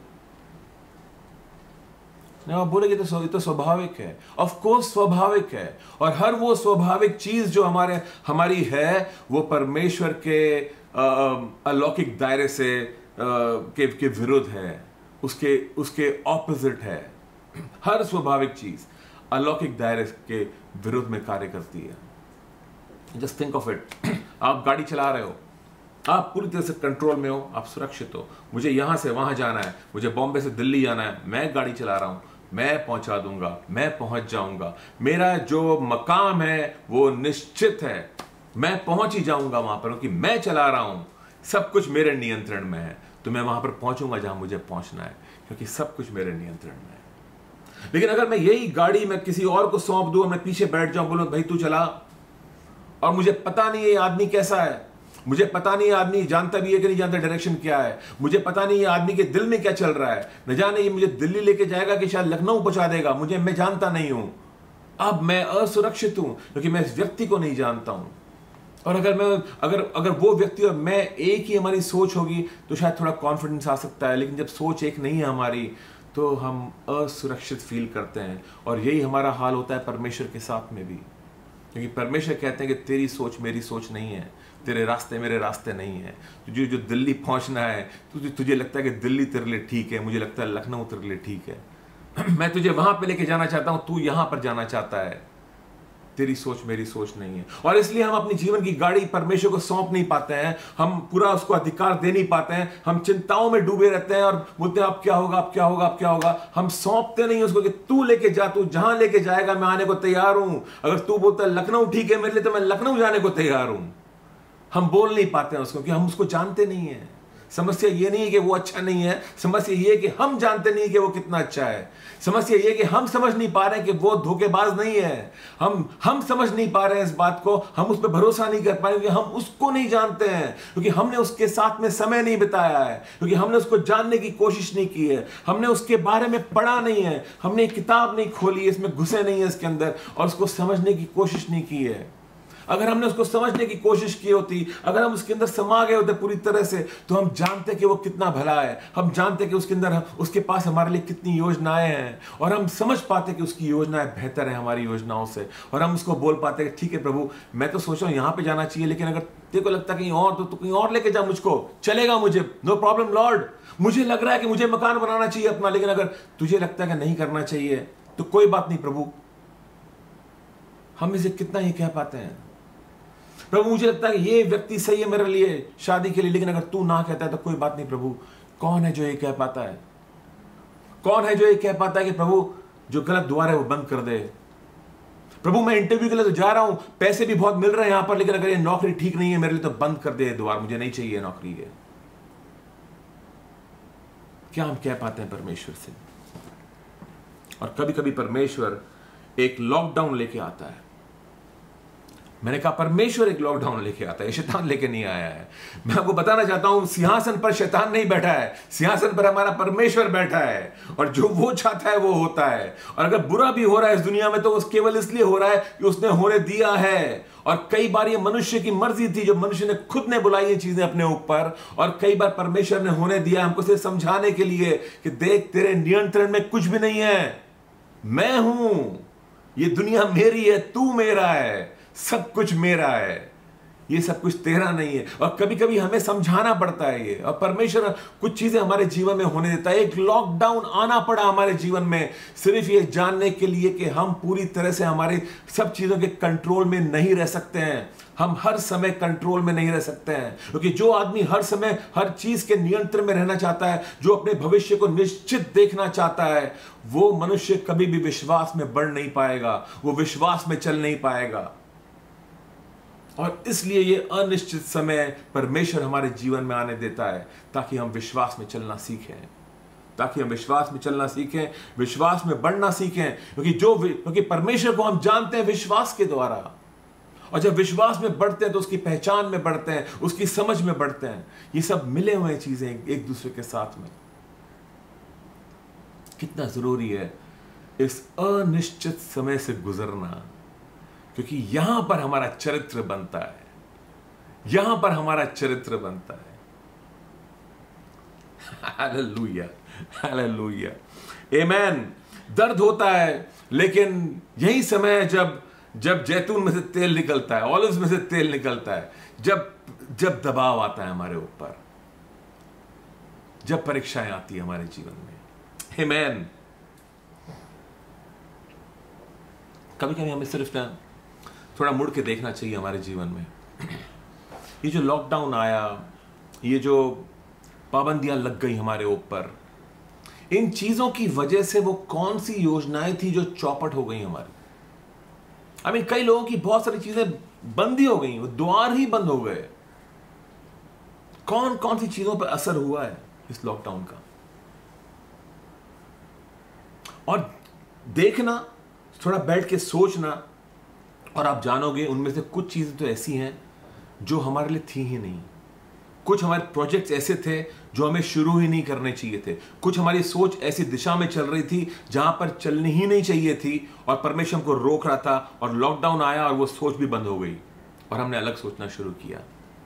आप बोलेगे तो ये तो स्वाभाविक है। ऑफ कोर्स स्वाभाविक है, और हर वो स्वाभाविक चीज जो हमारे हमारी है वो परमेश्वर के अलौकिक दायरे से आ, के, के विरुद्ध है, उसके उसके ऑपोजिट है। हर स्वाभाविक चीज अलौकिक दायरे के विरुद्ध में कार्य करती है। जस्ट थिंक ऑफ इट, आप गाड़ी चला रहे हो, आप पूरी तरह से कंट्रोल में हो, आप सुरक्षित हो। मुझे यहां से वहां जाना है, मुझे बॉम्बे से दिल्ली जाना है, मैं गाड़ी चला रहा हूं, मैं पहुंचा दूंगा, मैं पहुंच जाऊंगा। मेरा जो मकाम है वो निश्चित है, मैं पहुंच ही जाऊंगा वहां पर, क्योंकि मैं चला रहा हूं, सब कुछ मेरे नियंत्रण में है। तो मैं वहां पर पहुंचूंगा जहां मुझे पहुंचना है, क्योंकि सब कुछ मेरे नियंत्रण में है। लेकिन अगर मैं यही गाड़ी मैं किसी और को सौंप दूं, मैं पीछे बैठ जाऊं, बोलूं भाई तू चला, और मुझे पता नहीं है ये आदमी कैसा है, मुझे पता नहीं ये आदमी जानता भी है कि नहीं जानता डायरेक्शन क्या है, मुझे पता नहीं ये आदमी के दिल में क्या चल रहा है, न जाने ये मुझे दिल्ली लेके जाएगा कि शायद लखनऊ पहुंचा देगा, मुझे मैं जानता नहीं हूं। अब मैं असुरक्षित हूं क्योंकि मैं इस व्यक्ति को नहीं जानता हूं। और अगर मैं अगर अगर वो व्यक्ति और मैं एक ही हमारी सोच होगी तो शायद थोड़ा कॉन्फिडेंस आ सकता है, लेकिन जब सोच एक नहीं है हमारी तो हम असुरक्षित फील करते हैं। और यही हमारा हाल होता है परमेश्वर के साथ में भी, क्योंकि परमेश्वर कहते हैं कि तेरी सोच मेरी सोच नहीं है, तेरे रास्ते मेरे रास्ते नहीं है। तुझे जो दिल्ली पहुंचना है, तुझे तुझे लगता है कि दिल्ली तेरे लिए ठीक है, मुझे लगता है लखनऊ तेरे लिए ठीक है। मैं तुझे वहां पे लेके जाना चाहता हूं, तू यहां पर जाना चाहता है। तेरी सोच मेरी सोच नहीं है, और इसलिए हम अपनी जीवन की गाड़ी परमेश्वर को सौंप नहीं पाते हैं, हम पूरा उसको अधिकार दे नहीं पाते हैं। हम चिंताओं में डूबे रहते हैं और बोलते हैं अब क्या होगा, अब क्या होगा, अब क्या होगा। हम सौंपते नहीं उसको कि तू लेके जा, तू जहां लेके जाएगा मैं आने को तैयार हूं। अगर तू बोलता है लखनऊ ठीक है मेरे लिए, तो मैं लखनऊ जाने को तैयार हूं। हम बोल नहीं पाते हैं उसको, क्योंकि हम उसको जानते नहीं है। समस्या ये नहीं है कि वो अच्छा नहीं है, समस्या ये है कि हम जानते नहीं कि वो कितना अच्छा है। समस्या ये है कि हम समझ नहीं पा रहे हैं कि वो धोखेबाज नहीं है। हम हम समझ नहीं पा रहे हैं इस बात को, हम उस पर भरोसा नहीं कर पाए क्योंकि हम उसको नहीं जानते हैं, क्योंकि हमने उसके साथ में समय नहीं बिताया है, क्योंकि हमने उसको जानने की कोशिश नहीं की है, हमने उसके बारे में पढ़ा नहीं है, हमने एक किताब नहीं खोली है, इसमें घुसे नहीं है इसके अंदर और उसको समझने की कोशिश नहीं की है। अगर हमने उसको समझने की कोशिश की होती, अगर हम उसके अंदर समा गए होते पूरी तरह से, तो हम जानते कि वो कितना भला है, हम जानते कि उसके अंदर उसके पास हमारे लिए कितनी योजनाएं हैं, और हम समझ पाते कि उसकी योजनाएं बेहतर है हमारी योजनाओं से, और हम उसको बोल पाते कि ठीक है प्रभु, मैं तो सोच रहा हूं यहां पे जाना चाहिए, लेकिन अगर तेरे को लगता कहीं और, तो तू कहीं और लेके जा मुझको, चलेगा मुझे, नो प्रॉब्लम लॉर्ड। मुझे लग रहा है कि मुझे मकान बनाना चाहिए अपना, लेकिन अगर तुझे लगता है कि नहीं करना चाहिए तो कोई बात नहीं प्रभु। हम इसे कितना ही कह पाते हैं, प्रभु मुझे लगता है कि ये व्यक्ति सही है मेरे लिए शादी के लिए, लेकिन अगर तू ना कहता है तो कोई बात नहीं प्रभु। कौन है जो ये कह पाता है? कौन है जो ये कह पाता है कि प्रभु जो गलत द्वार है वो बंद कर दे? प्रभु मैं इंटरव्यू के लिए तो जा रहा हूं, पैसे भी बहुत मिल रहे हैं यहां पर, लेकिन अगर ये नौकरी ठीक नहीं है मेरे लिए तो बंद कर दे द्वार, मुझे नहीं चाहिए नौकरी है। क्या हम कह पाते हैं परमेश्वर से? और कभी कभी परमेश्वर एक लॉकडाउन लेके आता है। मैंने कहा परमेश्वर एक लॉकडाउन लेके आता है, शैतान लेके नहीं आया है। मैं आपको बताना चाहता हूं, सिंहासन पर शैतान नहीं बैठा है, सिंहासन पर हमारा परमेश्वर बैठा है, और जो वो चाहता है वो होता है। और अगर बुरा भी हो रहा है इस दुनिया में तो वो केवल इसलिए हो रहा है कि उसने होने दिया है। और कई बार ये मनुष्य की मर्जी थी, जो मनुष्य ने खुद ने बुलाई ये चीजें अपने ऊपर, और कई बार परमेश्वर ने होने दिया हमको सिर्फ समझाने के लिए कि देख तेरे नियंत्रण में कुछ भी नहीं है, मैं हूं, ये दुनिया मेरी है, तू मेरा है, सब कुछ मेरा है, ये सब कुछ तेरा नहीं है। और कभी कभी हमें समझाना पड़ता है ये, और परमेश्वर कुछ चीजें हमारे जीवन में होने देता है। एक लॉकडाउन आना पड़ा हमारे जीवन में सिर्फ ये जानने के लिए कि हम पूरी तरह से हमारी सब चीजों के कंट्रोल में नहीं रह सकते हैं। हम हर समय कंट्रोल में नहीं रह सकते हैं, क्योंकि जो आदमी हर समय हर चीज के नियंत्रण में रहना चाहता है, जो अपने भविष्य को निश्चित देखना चाहता है, वो मनुष्य कभी भी विश्वास में बढ़ नहीं पाएगा, वो विश्वास में चल नहीं पाएगा। और इसलिए ये अनिश्चित समय परमेश्वर हमारे जीवन में आने देता है ताकि हम विश्वास में चलना सीखें, ताकि हम विश्वास में चलना सीखें, विश्वास में बढ़ना सीखें। क्योंकि जो क्योंकि परमेश्वर को हम जानते हैं विश्वास के द्वारा, और जब विश्वास में बढ़ते हैं तो उसकी पहचान में बढ़ते हैं, उसकी समझ में बढ़ते हैं। ये सब मिले हुए चीजें एक दूसरे के साथ में। कितना जरूरी है इस अनिश्चित समय से गुजरना, क्योंकि यहां पर हमारा चरित्र बनता है, यहां पर हमारा चरित्र बनता है। हालेलुया, हालेलुया, आमीन। दर्द होता है, लेकिन यही समय है जब जब जैतून में से तेल निकलता है, ऑलिव्स में से तेल निकलता है, जब जब दबाव आता है हमारे ऊपर, जब परीक्षाएं आती है हमारे जीवन में। आमीन। कभी कभी हमें सिर्फ ना थोड़ा मुड़ के देखना चाहिए हमारे जीवन में। ये जो लॉकडाउन आया, ये जो पाबंदियां लग गई हमारे ऊपर, इन चीजों की वजह से वो कौन सी योजनाएं थी जो चौपट हो गई हमारी। आई मीन कई लोगों की बहुत सारी चीजें बंद ही हो गई, वो द्वार ही बंद हो गए। कौन कौन सी चीजों पर असर हुआ है इस लॉकडाउन का? और देखना, थोड़ा बैठ के सोचना, और आप जानोगे उनमें से कुछ चीजें तो ऐसी हैं जो हमारे लिए थी ही नहीं। कुछ हमारे प्रोजेक्ट्स ऐसे थे जो हमें शुरू ही नहीं करने चाहिए थे। कुछ हमारी सोच ऐसी दिशा में चल रही थी जहां पर चलनी ही नहीं चाहिए थी, और परमेश्वर को रोक रहा था, और लॉकडाउन आया और वो सोच भी बंद हो गई और हमने अलग सोचना शुरू किया।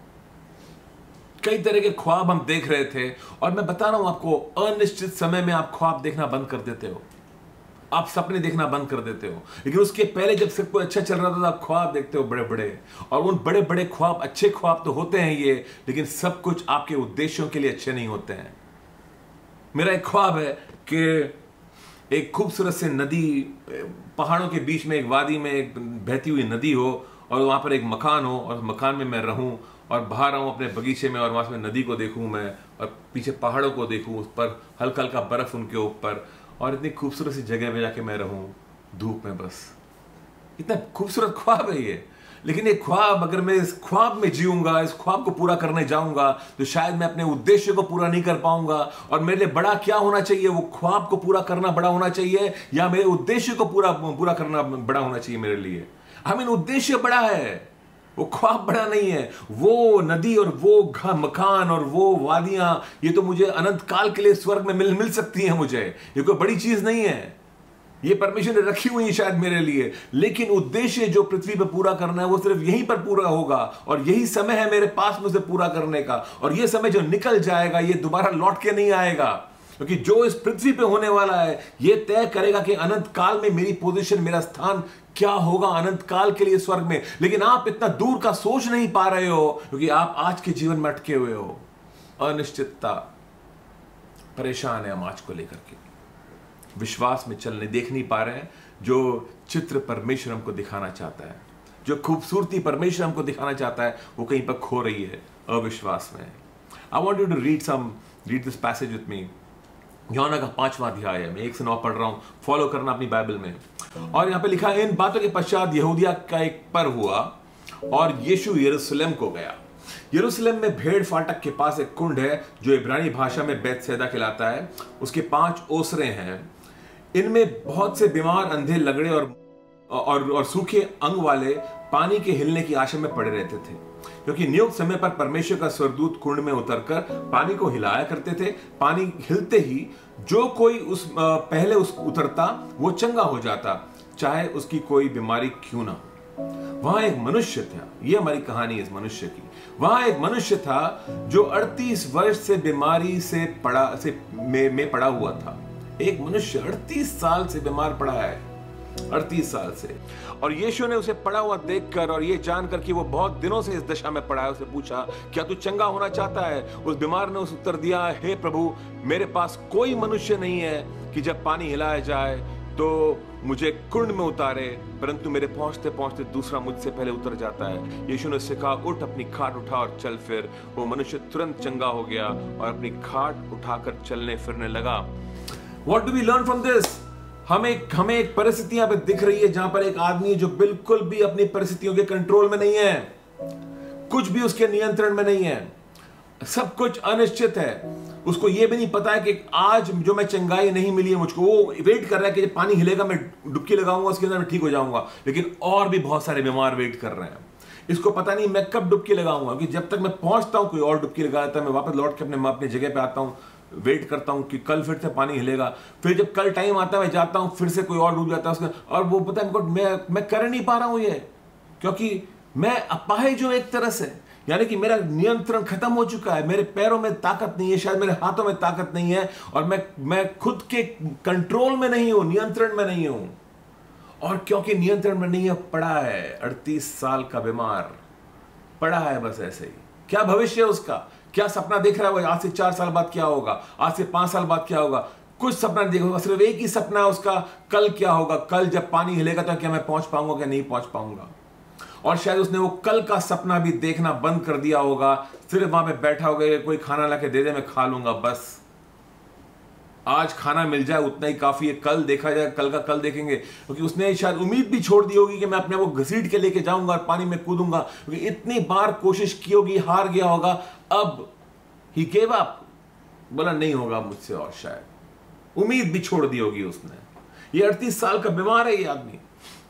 कई तरह के ख्वाब हम देख रहे थे, और मैं बता रहा हूं आपको, अनिश्चित समय में आप ख्वाब देखना बंद कर देते हो, आप सपने देखना बंद कर देते हो। लेकिन उसके पहले जब सब कुछ अच्छा चल रहा था तो आप ख्वाब देखते हो बड़े बड़े, और उन बड़े बड़े ख्वाब, अच्छे ख्वाब तो होते हैं ये, लेकिन सब कुछ आपके उद्देश्यों के लिए अच्छे नहीं होते हैं। मेरा एक ख्वाब है कि एक खूबसूरत से नदी, पहाड़ों के बीच में एक वादी में एक बहती हुई नदी हो, और वहां पर एक मकान हो, और मकान में मैं रहूं, और बाहर आऊं अपने बगीचे में, और वहां से नदी को देखूं मैं, और पीछे पहाड़ों को देखूं, उस पर हल्का हल्का बर्फ उनके ऊपर, और इतनी खूबसूरत सी जगह में जाके मैं रहूं धूप में। बस इतना खूबसूरत ख्वाब है ये, लेकिन ये ख्वाब, अगर मैं इस ख्वाब में जीऊंगा, इस ख्वाब को पूरा करने जाऊंगा, तो शायद मैं अपने उद्देश्य को पूरा नहीं कर पाऊंगा। और मेरे लिए बड़ा क्या होना चाहिए? वो ख्वाब को पूरा करना बड़ा होना चाहिए, या मेरे उद्देश्य को पूरा पूरा करना बड़ा होना चाहिए मेरे लिए? आई मीन उद्देश्य बड़ा है, वो ख्वाब बड़ा नहीं है। वो नदी और वो मकान और वो वादियां, ये तो मुझे अनंत काल के लिए स्वर्ग में मिल मिल सकती हैं मुझे। ये कोई बड़ी चीज नहीं है, ये परमेश्वर ने रखी हुई है शायद मेरे लिए। लेकिन उद्देश्य जो पृथ्वी पर पूरा करना है वो सिर्फ यहीं पर पूरा होगा, और यही समय है मेरे पास में उसे पूरा करने का। और ये समय जो निकल जाएगा ये दोबारा लौट के नहीं आएगा, क्योंकि जो इस पृथ्वी पे होने वाला है ये तय करेगा कि अनंत काल में मेरी पोजीशन, मेरा स्थान क्या होगा अनंत काल के लिए स्वर्ग में। लेकिन आप इतना दूर का सोच नहीं पा रहे हो, क्योंकि आप आज के जीवन में अटके हुए हो। अनिश्चितता, परेशान है हम आज को लेकर के, विश्वास में चलने देख नहीं पा रहे हैं जो चित्र परमेश्वर हमको दिखाना चाहता है, जो खूबसूरती परमेश्वर हमको दिखाना चाहता है, वो कहीं पर खो रही है अविश्वास में। I want you to read some read this passage with me. यूहन्ना का पांचवा अध्याय है, मैं एक से नौ पढ़ रहा हूं, फॉलो करना अपनी बाइबल में। और यहां पे लिखा है, इन बातों के पश्चात यहूदिया का एक पर्व हुआ और यीशु यरूशलेम को गया। यरूशलेम में भेड़ फाटक के पास एक कुंड है जो इब्रानी भाषा में बैतसैदा कहलाता है। उसके पांच ओसरे हैं, इनमें बहुत से बीमार, अंधे, लगड़े और और, और सूखे अंग वाले पानी के हिलने की आशा में पड़े रहते थे, क्योंकि नियुक्त समय पर परमेश्वर का स्वर्गदूत कुंड में उतरकर पानी को हिलाया करते थे। पानी हिलते ही जो कोई उस पहले उस उतरता वो चंगा हो जाता, चाहे उसकी कोई बीमारी क्यों ना हो। वहां एक मनुष्य था, ये हमारी कहानी है इस मनुष्य की। वहां एक मनुष्य था जो अड़तीस वर्ष से बीमारी से पड़ा से में, में पड़ा हुआ था। एक मनुष्य अड़तीस साल से बीमार पड़ा है, अड़तीस साल से। और यीशु ने उसे पड़ा हुआ देखकर और ये जानकर कि वो बहुत दिनों से इस दशा में पड़ा है, उसे पूछा, क्या तू चंगा होना चाहता है? उस बीमार ने उस उत्तर दिया, हे प्रभु, मेरे पास कोई मनुष्य नहीं है कि जब पानी हिलाया जाए तो मुझे कुंड में उतारे, परंतु मेरे पहुंचते पहुंचते दूसरा मुझसे पहले उतर जाता है। यीशु ने उससे कहा, उठ, अपनी खाट उठा और चल फिर। वो मनुष्य तुरंत चंगा हो गया और अपनी खाट उठाकर चलने फिरने लगा। What do we learn from this? हमें हमें एक परिस्थिति यहाँ पे दिख रही है जहां पर एक आदमी जो बिल्कुल भी अपनी परिस्थितियों के कंट्रोल में नहीं है, कुछ भी उसके नियंत्रण में नहीं है, सब कुछ अनिश्चित है। उसको ये भी नहीं पता है कि आज जो मैं चंगाई नहीं मिली है मुझको, वो वेट कर रहा है कि जब पानी हिलेगा मैं डुबकी लगाऊंगा, उसके अंदर मैं ठीक हो जाऊंगा। लेकिन और भी बहुत सारे बीमार वेट कर रहे हैं। इसको पता नहीं मैं कब डुबकी लगाऊंगा, कि जब तक मैं पहुंचता हूं कोई और डुबकी लगा देता है, मैं वापस लौट के अपने अपनी जगह पे आता हूं, वेट करता हूं कि कल फिर से पानी हिलेगा। फिर जब कल टाइम आता है मैं जाता हूं, फिर से कोई और डूब जाता है उसका, और वो पता है मैं मैं कर नहीं पा रहा हूं ये, क्योंकि मैं अपाहिज हूं एक तरह से। यानी कि मेरा नियंत्रण खत्म हो चुका है, मेरे पैरों में ताकत नहीं है, शायद मेरे हाथों में ताकत नहीं है, और मैं मैं खुद के कंट्रोल में नहीं हूं, नियंत्रण में नहीं हूं। और क्योंकि नियंत्रण में नहीं है, पड़ा है अड़तीस साल का बीमार, पड़ा है बस ऐसे ही। क्या भविष्य है उसका? क्या सपना देख रहा है वो? आज से चार साल बाद क्या होगा, आज से पांच साल बाद क्या होगा? कुछ सपना नहीं देखा, सिर्फ एक ही सपना है उसका, कल क्या होगा, कल जब पानी हिलेगा तो क्या मैं पहुंच पाऊंगा, क्या नहीं पहुंच पाऊंगा। और शायद उसने वो कल का सपना भी देखना बंद कर दिया होगा, सिर्फ वहां पे बैठा होगा, कोई खाना लाके दे दे मैं खा लूंगा, बस आज खाना मिल जाए उतना ही काफी है, कल देखा जाए, कल का कल देखेंगे। क्योंकि उसने शायद उम्मीद भी छोड़ दी होगी कि मैं अपने वो घसीट के लेके जाऊंगा और पानी में कूदूंगा, क्योंकि इतनी बार कोशिश की होगी, हार गया होगा। अब ही गेव अप, बोला नहीं होगा मुझसे, और शायद उम्मीद भी छोड़ दी होगी उसने। ये अड़तीस साल का बीमार है ये आदमी,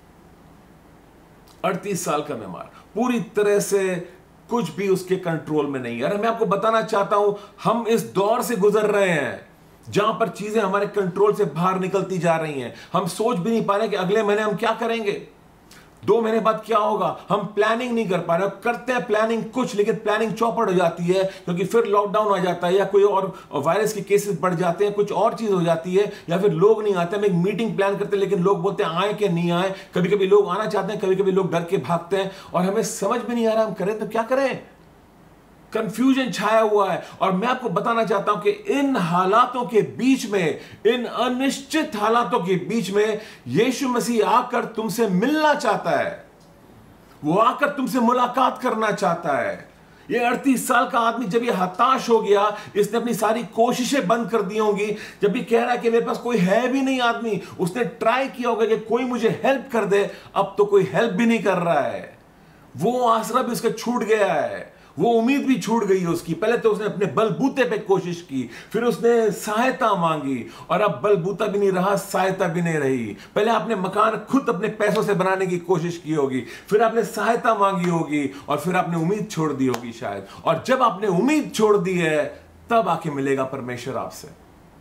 अड़तीस साल का बीमार, पूरी तरह से कुछ भी उसके कंट्रोल में नहीं है। अरे मैं आपको बताना चाहता हूं, हम इस दौर से गुजर रहे हैं जहां पर चीजें हमारे कंट्रोल से बाहर निकलती जा रही हैं। हम सोच भी नहीं पा रहे कि अगले महीने हम क्या करेंगे, दो महीने बाद क्या होगा। हम प्लानिंग नहीं कर पा रहे, करते हैं प्लानिंग कुछ, लेकिन प्लानिंग चौपट हो जाती है, क्योंकि फिर लॉकडाउन आ जाता है, या कोई और वायरस के केसेस बढ़ जाते हैं, कुछ और चीज हो जाती है, या फिर लोग नहीं आते। हम एक मीटिंग प्लान करते हैं, लेकिन लोग बोलते हैं आए कि नहीं आए। कभी कभी लोग आना चाहते हैं, कभी कभी लोग डर के भागते हैं, और हमें समझ में नहीं आ रहा हम करें तो क्या करें। कंफ्यूजन छाया हुआ है। और मैं आपको बताना चाहता हूं कि इन हालातों के बीच में, इन अनिश्चित हालातों के बीच में यीशु मसीह आकर तुमसे मिलना चाहता है, वो आकर तुमसे मुलाकात करना चाहता है। ये अड़तीस साल का आदमी जब ये हताश हो गया, इसने अपनी सारी कोशिशें बंद कर दी होंगी, जब भी कह रहा है कि मेरे पास कोई है भी नहीं आदमी, उसने ट्राई किया होगा कि कोई मुझे हेल्प कर दे, अब तो कोई हेल्प भी नहीं कर रहा है। वो आसरा भी उसका छूट गया है, वो उम्मीद भी छूट गई है उसकी। पहले तो उसने अपने बलबूते पे कोशिश की, फिर उसने सहायता मांगी, और अब बलबूता भी नहीं रहा, सहायता भी नहीं रही। पहले आपने मकान खुद अपने पैसों से बनाने की कोशिश की होगी, फिर आपने सहायता मांगी होगी, और फिर आपने उम्मीद छोड़ दी होगी शायद। और जब आपने उम्मीद छोड़ दी है, तब आके मिलेगा परमेश्वर आपसे।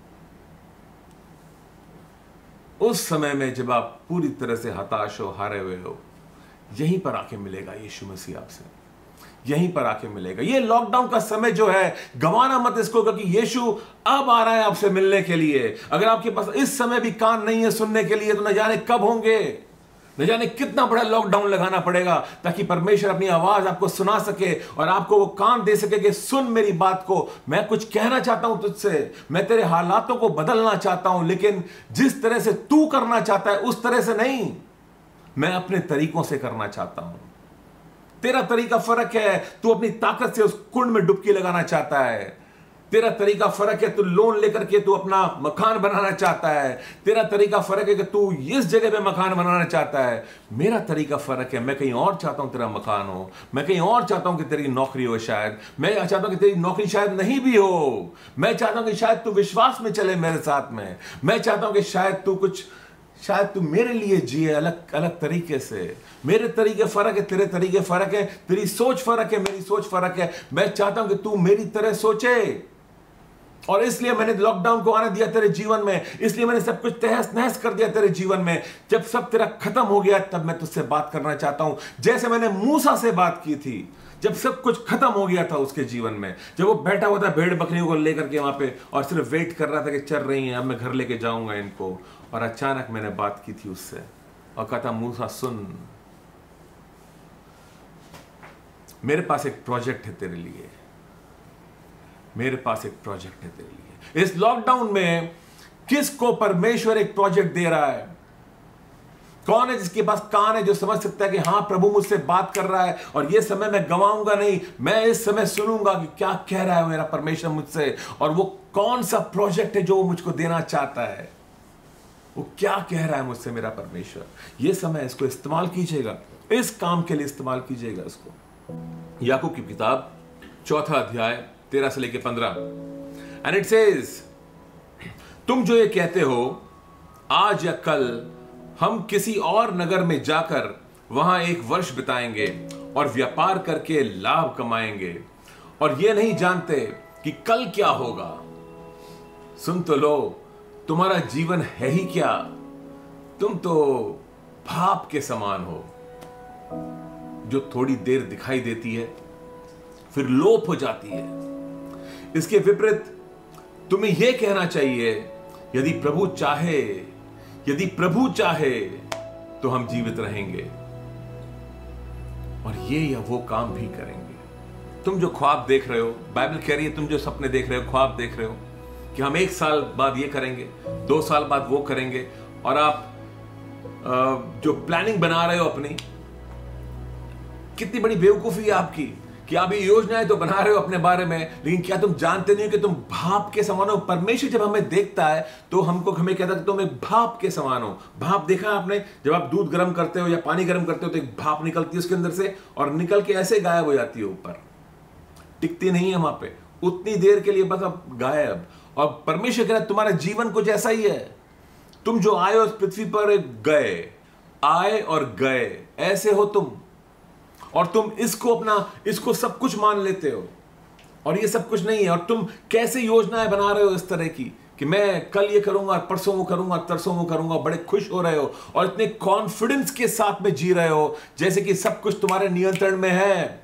उस समय में जब आप पूरी तरह से हताश हो, हारे हुए हो, यहीं पर आके मिलेगा यीशु मसीह आपसे, यहीं पर आके मिलेगा। ये लॉकडाउन का समय जो है, गंवाना मत इसको, क्योंकि यीशु अब आ रहा है आपसे मिलने के लिए। अगर आपके पास इस समय भी कान नहीं है सुनने के लिए, तो न जाने कब होंगे, न जाने कितना बड़ा लॉकडाउन लगाना पड़ेगा ताकि परमेश्वर अपनी आवाज आपको सुना सके और आपको वो कान दे सके कि सुन मेरी बात को, मैं कुछ कहना चाहता हूं तुझसे, मैं तेरे हालातों को बदलना चाहता हूं, लेकिन जिस तरह से तू करना चाहता है उस तरह से नहीं, मैं अपने तरीकों से करना चाहता हूं। तेरा तरीका फर्क है, तू अपनी ताकत से उस कुंड में डुबकी लगाना चाहता है। तेरा तरीका फर्क है, तू लोन लेकर के तू अपना मकान बनाना चाहता है। तेरा तरीका फर्क है कि तू इस जगह पे मकान बनाना चाहता है। मेरा तरीका फर्क है, मैं कहीं और चाहता हूं तेरा मकान हो, मैं कहीं और चाहता हूं कि तेरी नौकरी हो, शायद मैं चाहता हूं कि तेरी नौकरी शायद नहीं भी हो, मैं चाहता हूं कि शायद तू विश्वास में चले मेरे साथ में, मैं चाहता हूं कि शायद तू कुछ शायद तू मेरे लिए जिए अलग अलग तरीके से। मेरे तरीके फर्क है, तेरे तरीके फर्क है, तेरी सोच फर्क है, मेरी सोच फर्क है। मैं चाहता हूं कि तू मेरी तरह सोचे, और इसलिए मैंने लॉकडाउन को आने दिया तेरे जीवन में, इसलिए मैंने सब कुछ तहस नहस कर दिया तेरे जीवन में। जब सब तेरा खत्म हो गया, तब मैं तुझसे बात करना चाहता हूं, जैसे मैंने मूसा से बात की थी जब सब कुछ खत्म हो गया था उसके जीवन में, जब वो बैठा हुआ था भेड़ बकरियों को लेकर के वहां पे और सिर्फ वेट कर रहा था कि चल रही हैं, अब मैं घर लेके जाऊंगा इनको। और अचानक मैंने बात की थी उससे और कहा था, मूसा सुन, मेरे पास एक प्रोजेक्ट है तेरे लिए, मेरे पास एक प्रोजेक्ट है तेरे लिए। इस लॉकडाउन में किसको परमेश्वर एक प्रोजेक्ट दे रहा है? कौन है जिसके पास कान है, जो समझ सकता है कि हां प्रभु मुझसे बात कर रहा है और यह समय मैं गंवाऊंगा नहीं, मैं इस समय सुनूंगा कि क्या कह रहा है मेरा परमेश्वर मुझसे, और वो कौन सा प्रोजेक्ट है जो वो मुझको देना चाहता है, वो क्या कह रहा है मुझसे मेरा परमेश्वर। ये समय इसको इस्तेमाल कीजिएगा, इस काम के लिए इस्तेमाल कीजिएगा इसको। याकूब की किताब चौथा अध्याय तेरह से लेकर पंद्रह, एंड इट सेज, तुम जो ये कहते हो आज या कल हम किसी और नगर में जाकर वहां एक वर्ष बिताएंगे और व्यापार करके लाभ कमाएंगे, और ये नहीं जानते कि कल क्या होगा। सुन तो लो, तुम्हारा जीवन है ही क्या, तुम तो भाप के समान हो, जो थोड़ी देर दिखाई देती है फिर लोप हो जाती है। इसके विपरीत तुम्हें यह कहना चाहिए, यदि प्रभु चाहे, यदि प्रभु चाहे तो हम जीवित रहेंगे और ये या वो काम भी करेंगे। तुम जो ख्वाब देख रहे हो, बाइबल कह रही है, तुम जो सपने देख रहे हो, ख्वाब देख रहे हो कि हम एक साल बाद ये करेंगे, दो साल बाद वो करेंगे, और आप जो प्लानिंग बना रहे हो अपनी, कितनी बड़ी बेवकूफी है आपकी कि आप ये योजनाएं तो बना रहे हो अपने बारे में, लेकिन क्या तुम जानते नहीं हो कि तुम भाप के समान हो। परमेश्वर जब हमें देखता है तो हमको हमें कहता है कि तुम एक भाप के समान हो। भाप देखा आपने, जब आप दूध गर्म करते हो या पानी गर्म करते हो तो एक भाप निकलती है उसके अंदर से, और निकल के ऐसे गायब हो जाती है, ऊपर टिकती नहीं है वहां पे उतनी देर के लिए, बस अब गायब। और परमेश्वर कह रहा है तुम्हारा जीवन कुछ ऐसा ही है, तुम जो आए उस पृथ्वी पर गए, आए और गए, ऐसे हो तुम, और तुम इसको अपना इसको सब कुछ मान लेते हो, और ये सब कुछ नहीं है। और तुम कैसे योजनाएं बना रहे हो इस तरह की कि मैं कल ये करूंगा, परसों वो करूंगा, तरसों वो करूंगा, बड़े खुश हो रहे हो और इतने कॉन्फिडेंस के साथ में जी रहे हो जैसे कि सब कुछ तुम्हारे नियंत्रण में है।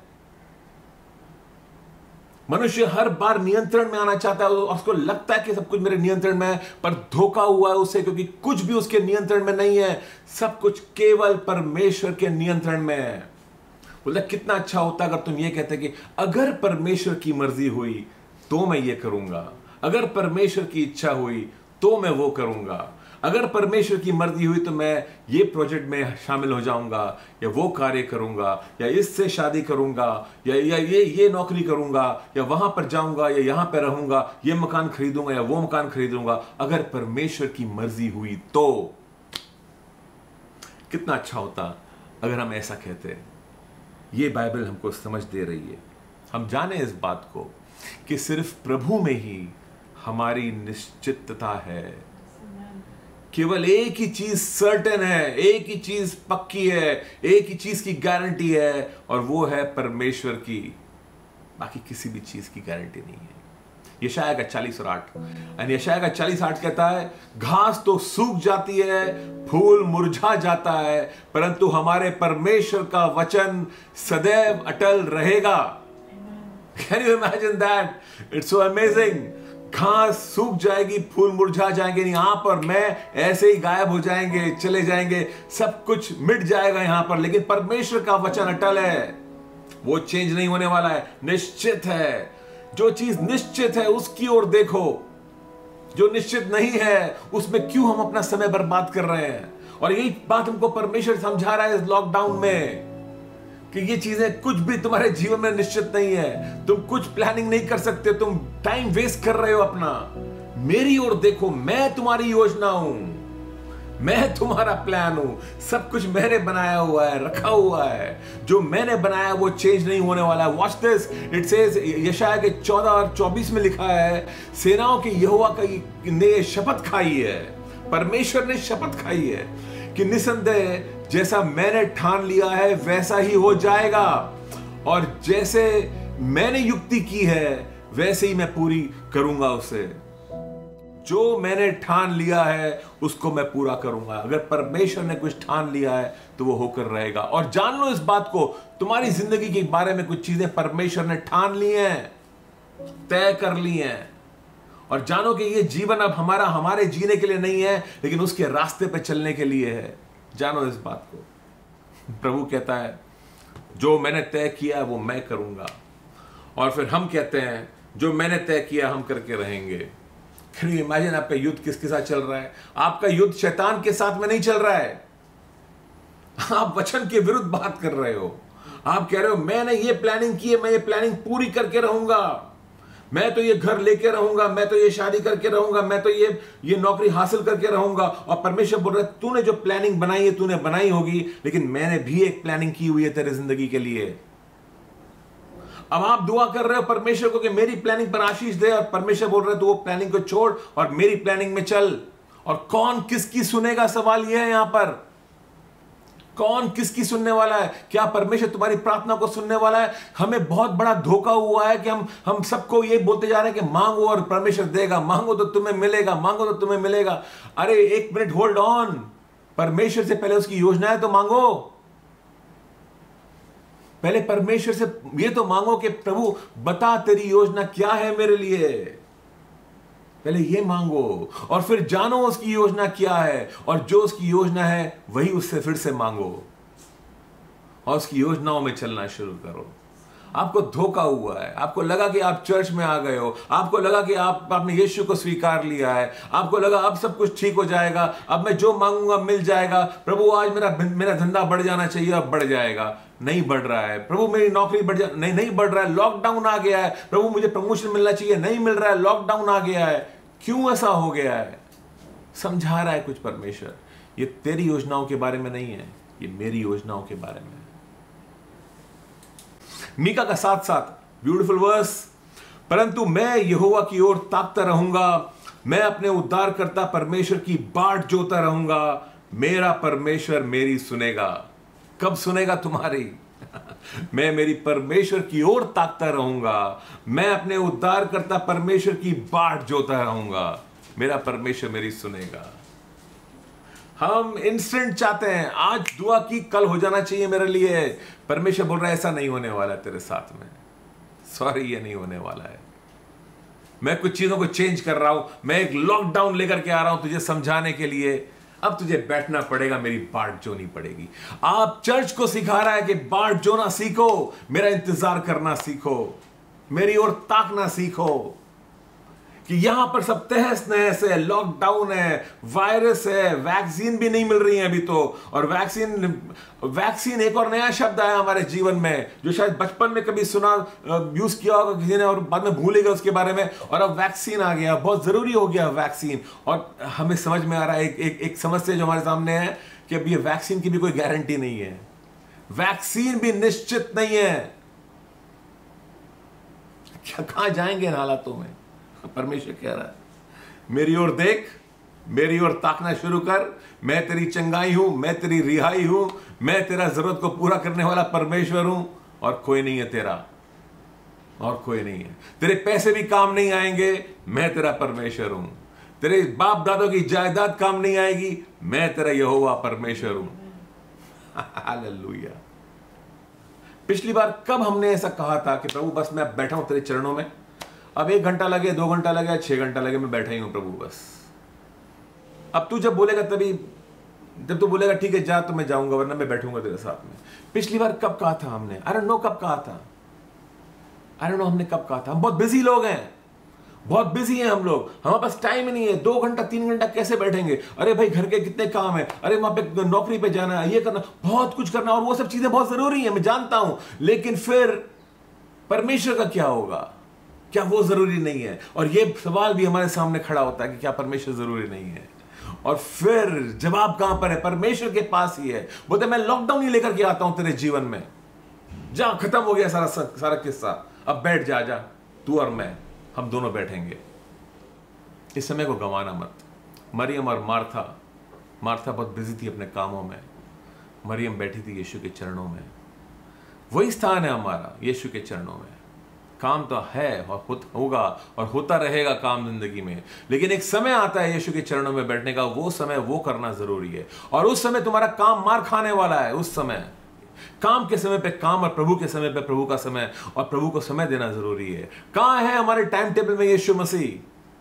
मनुष्य हर बार नियंत्रण में आना चाहता है, उसको लगता है कि सब कुछ मेरे नियंत्रण में है, पर धोखा हुआ है उसे, क्योंकि कुछ भी उसके नियंत्रण में नहीं है, सब कुछ केवल परमेश्वर के नियंत्रण में है। बोला कितना अच्छा होता अगर तुम ये कहते कि अगर परमेश्वर की मर्जी हुई तो मैं ये करूंगा, अगर परमेश्वर की इच्छा हुई तो मैं वो करूंगा, अगर परमेश्वर की मर्जी हुई तो मैं ये प्रोजेक्ट में शामिल हो जाऊंगा, या वो कार्य करूंगा, या इससे शादी करूंगा, या या ये ये नौकरी करूंगा, या वहां पर जाऊंगा, या यहां पर रहूंगा, ये मकान खरीदूंगा या वो मकान खरीदूंगा, अगर परमेश्वर की मर्जी हुई तो। कितना अच्छा होता अगर हम ऐसा कहते। ये बाइबल हमको समझ दे रही है। हम जाने इस बात को कि सिर्फ प्रभु में ही हमारी निश्चितता है। केवल एक ही चीज सर्टेन है, एक ही चीज पक्की है, एक ही चीज की गारंटी है, और वो है परमेश्वर की। बाकी किसी भी चीज की गारंटी नहीं है। यशाया का चालीस और आठ, यानी यशाया का चालीस आठ कहता है, घास तो सूख जाती है, फूल मुरझा जाता है, परंतु हमारे परमेश्वर का वचन सदैव अटल रहेगा। Can you imagine that? It's so amazing. घास सूख जाएगी, फूल मुरझा जाएंगे, यहां पर मैं ऐसे ही गायब हो जाएंगे, चले जाएंगे, सब कुछ मिट जाएगा यहां पर, लेकिन परमेश्वर का वचन अटल है, वो चेंज नहीं होने वाला है, निश्चित है। जो चीज निश्चित है उसकी ओर देखो, जो निश्चित नहीं है उसमें क्यों हम अपना समय बर्बाद कर रहे हैं? और यही बात हमको परमेश्वर समझा रहा है इस लॉकडाउन में, कि ये चीजें कुछ भी तुम्हारे जीवन में निश्चित नहीं है, तुम कुछ प्लानिंग नहीं कर सकते, तुम टाइम वेस्ट कर रहे हो अपना। मेरी ओर देखो, मैं तुम्हारी योजना हूं, मैं तुम्हारा प्लान हूं, सब कुछ मैंने बनाया हुआ है, रखा हुआ है, जो मैंने बनाया वो चेंज नहीं होने वाला है। वॉच दिस, इट सेज, यशाया के चौदह और चौबीस में लिखा है, सेनाओं के यहोवा का ने शपथ खाई है, परमेश्वर ने शपथ खाई है कि निसंदेह जैसा मैंने ठान लिया है वैसा ही हो जाएगा, और जैसे मैंने युक्ति की है वैसे ही मैं पूरी करूंगा उसे। जो मैंने ठान लिया है उसको मैं पूरा करूंगा। अगर परमेश्वर ने कुछ ठान लिया है तो वो होकर रहेगा। और जान लो इस बात को, तुम्हारी जिंदगी के बारे में कुछ चीजें परमेश्वर ने ठान ली हैं, तय कर ली हैं, और जानो कि ये जीवन अब हमारा हमारे जीने के लिए नहीं है, लेकिन उसके रास्ते पे चलने के लिए है। जानो इस बात को। प्रभु कहता है, जो मैंने तय किया है वो मैं करूंगा। और फिर हम कहते हैं, जो मैंने तय किया हम करके रहेंगे। Can you imagine आपका युद्ध किसके साथ चल रहा है? आपका युद्ध शैतान के साथ में नहीं चल रहा है। आप वचन के विरुद्ध बात कर रहे हो। आप कह रहे हो, मैंने ये प्लानिंग की है, मैं ये प्लानिंग पूरी करके रहूंगा, मैं तो ये घर लेके रहूंगा, मैं तो ये शादी करके रहूंगा, मैं तो ये ये नौकरी हासिल करके रहूंगा। और परमेश्वर बोल रहा है, तूने जो प्लानिंग बनाई है तूने बनाई होगी, लेकिन मैंने भी एक प्लानिंग की हुई है तेरे जिंदगी के लिए। अब आप दुआ कर रहे हो परमेश्वर को कि मेरी प्लानिंग पर आशीष दे, और परमेश्वर बोल रहे हो तो वो प्लानिंग को छोड़ और मेरी प्लानिंग में चल। और कौन किसकी सुनेगा, सवाल यह है यहां पर, कौन किसकी सुनने वाला है? क्या परमेश्वर तुम्हारी प्रार्थना को सुनने वाला है? हमें बहुत बड़ा धोखा हुआ है कि हम हम सबको ये बोलते जा रहे हैं कि मांगो और परमेश्वर देगा, मांगो तो तुम्हें मिलेगा, मांगो तो तुम्हें मिलेगा। अरे एक मिनट, होल्ड ऑन। परमेश्वर से पहले उसकी योजनाएं तो मांगो। पहले परमेश्वर से ये तो मांगो कि प्रभु बता तेरी योजना क्या है मेरे लिए। पहले ये मांगो और फिर जानो उसकी योजना क्या है, और जो उसकी योजना है वही उससे फिर से मांगो और उसकी योजनाओं में चलना शुरू करो। आपको धोखा हुआ है, आपको लगा कि आप चर्च में आ गए हो, आपको लगा कि आप आपने यीशु को स्वीकार लिया है, आपको लगा अब सब कुछ ठीक हो जाएगा, अब मैं जो मांगूंगा मिल जाएगा, प्रभु आज मेरा मेरा धंधा बढ़ जाना चाहिए, अब बढ़ जाएगा। नहीं बढ़ रहा है। प्रभु मेरी नौकरी बढ़ जा नहीं नहीं बढ़ रहा है, लॉकडाउन आ गया है। प्रभु मुझे प्रमोशन मिलना चाहिए, नहीं मिल रहा है, लॉकडाउन आ गया है। क्यों ऐसा हो गया है? समझा रहा है कुछ परमेश्वर, ये तेरी योजनाओं के बारे में नहीं है, ये मेरी योजनाओं के बारे में है। मीका का साथ साथ ब्यूटीफुल वर्स, परंतु मैं यहोवा की ओर ताकता रहूंगा, मैं अपने उद्धारकर्ता परमेश्वर की बाट जोता रहूंगा, मेरा परमेश्वर मेरी सुनेगा। कब सुनेगा तुम्हारी? मैं मेरी परमेश्वर की ओर ताकता रहूंगा, मैं अपने उद्धारकर्ता परमेश्वर की बाट जोता रहूंगा, मेरा परमेश्वर मेरी सुनेगा। हम इंस्टेंट चाहते हैं, आज दुआ की कल हो जाना चाहिए मेरे लिए। परमेश्वर बोल रहा है ऐसा नहीं होने वाला है तेरे साथ में, सॉरी ये नहीं होने वाला है। मैं कुछ चीजों को चेंज कर रहा हूं, मैं एक लॉकडाउन लेकर के आ रहा हूं तुझे समझाने के लिए। अब तुझे बैठना पड़ेगा, मेरी बाट जोनी पड़ेगी। आप चर्च को सिखा रहा है कि बाट जोना सीखो, मेरा इंतजार करना सीखो, मेरी ओर ताकना सीखो, कि यहां पर सब तहस नहस है, लॉकडाउन है, वायरस है, वैक्सीन भी नहीं मिल रही है अभी तो। और वैक्सीन वैक्सीन एक और नया शब्द आया हमारे जीवन में, जो शायद बचपन में कभी सुना, यूज किया होगा किसी ने और बाद में भूलेगा उसके बारे में। और अब वैक्सीन आ गया, बहुत जरूरी हो गया वैक्सीन। और हमें समझ में आ रहा है एक, एक, एक समस्या जो हमारे सामने है कि अब ये वैक्सीन की भी कोई गारंटी नहीं है। वैक्सीन भी निश्चित नहीं है। क्या कहां जाएंगे इन हालातों में? परमेश्वर कह रहा है मेरी ओर देख, मेरी ओर ताकना शुरू कर, मैं तेरी चंगाई हूं, मैं तेरी रिहाई हूं, मैं तेरा जरूरत को पूरा करने वाला परमेश्वर हूं, और कोई नहीं है तेरा, और कोई नहीं है। तेरे पैसे भी काम नहीं आएंगे, मैं तेरा परमेश्वर हूं। तेरे बाप दादों की जायदाद काम नहीं आएगी, मैं तेरा यहोवा परमेश्वर हूं। हालेलुया। पिछली बार कब हमने ऐसा कहा था कि प्रभु बस मैं बैठा हूं तेरे चरणों में, अब एक घंटा लगे, दो घंटा लगे, छह घंटा लगे, मैं बैठा ही हूं प्रभु बस। अब तू जब बोलेगा तभी, जब तू बोलेगा ठीक है जा तो मैं जाऊंगा, वरना मैं बैठूंगा तेरे साथ में। पिछली बार कब कहा था हमने? आई डोंट नो कब कहा था, आई डोंट नो हमने कब कहा था। हम बहुत बिजी लोग हैं, बहुत बिजी हैं हम लोग, हमारे पास टाइम ही नहीं है। दो घंटा तीन घंटा कैसे बैठेंगे? अरे भाई घर के कितने काम है, अरे वहां पे नौकरी पे जाना है, ये करना, बहुत कुछ करना, और वो सब चीजें बहुत जरूरी है, मैं जानता हूं, लेकिन फिर परमेश्वर का क्या होगा? क्या वो जरूरी नहीं है? और ये सवाल भी हमारे सामने खड़ा होता है कि क्या परमेश्वर जरूरी नहीं है? और फिर जवाब कहां पर है? परमेश्वर के पास ही है। बोलते मैं लॉकडाउन ही लेकर के आता हूं तेरे जीवन में, जा खत्म हो गया सारा सारा किस्सा, अब बैठ जा, जा तू और मैं, हम दोनों बैठेंगे। इस समय को गंवाना मत। मरियम और मार्था, मार्था बहुत बिजी थी अपने कामों में, मरियम बैठी थी यीशु के चरणों में। वही स्थान है हमारा, यीशु के चरणों में। काम तो है और होगा और होता रहेगा काम जिंदगी में, लेकिन एक समय आता है यीशु के चरणों में बैठने का, वो समय वो करना जरूरी है। और उस समय तुम्हारा काम मार खाने वाला है। उस समय काम के समय पे काम, और प्रभु के समय पे प्रभु का समय, और प्रभु को समय देना जरूरी है। कहां है हमारे टाइम टेबल में यीशु मसीह?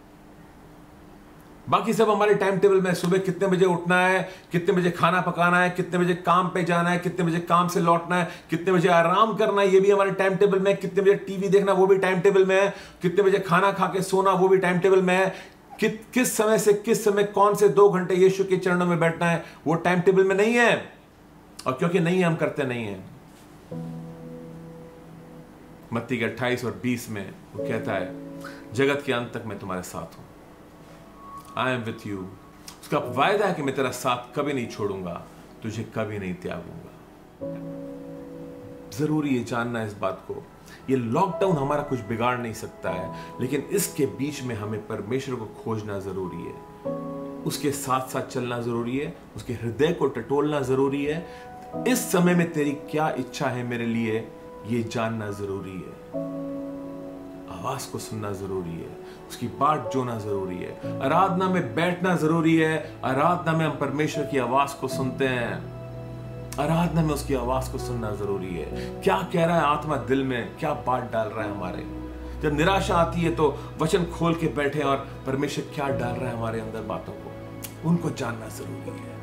बाकी सब हमारे टाइम टेबल में, सुबह कितने बजे उठना है, कितने बजे खाना पकाना है, कितने बजे काम पे जाना है, कितने बजे काम से लौटना है, कितने बजे आराम करना है, ये भी हमारे टाइम टेबल में है। कितने बजे टीवी देखना, वो भी टाइम टेबल में है। कितने बजे खाना खा के सोना, वो भी टाइम टेबल में है। कि, किस समय से किस समय कौन से दो घंटे यीशु के चरणों में बैठना है, वो टाइम टेबल में नहीं है। और क्योंकि नहीं है, हम करते नहीं है। मत्ती के अट्ठाईस और बीस में वो कहता है जगत के अंत तक मैं तुम्हारे साथ हूं, आई एम विथ यू। उसका वायदा है कि मैं तेरा साथ कभी नहीं छोड़ूंगा, तुझे कभी नहीं त्यागूंगा। जरूरी है जानना इस बात को। ये लॉकडाउन हमारा कुछ बिगाड़ नहीं सकता है, लेकिन इसके बीच में हमें परमेश्वर को खोजना जरूरी है, उसके साथ साथ चलना जरूरी है, उसके हृदय को टटोलना जरूरी है। इस समय में तेरी क्या इच्छा है मेरे लिए, ये जानना जरूरी है। आवाज को सुनना जरूरी है, उसकी बात जोना जरूरी है। आराधना में बैठना जरूरी है। आराधना में हम परमेश्वर की आवाज को सुनते हैं। आराधना में उसकी आवाज को सुनना जरूरी है। क्या कह रहा है आत्मा दिल में, क्या बात डाल रहा है हमारे। जब निराशा आती है तो वचन खोल के बैठे और परमेश्वर क्या डाल रहा है हमारे अंदर बातों को, उनको जानना जरूरी है।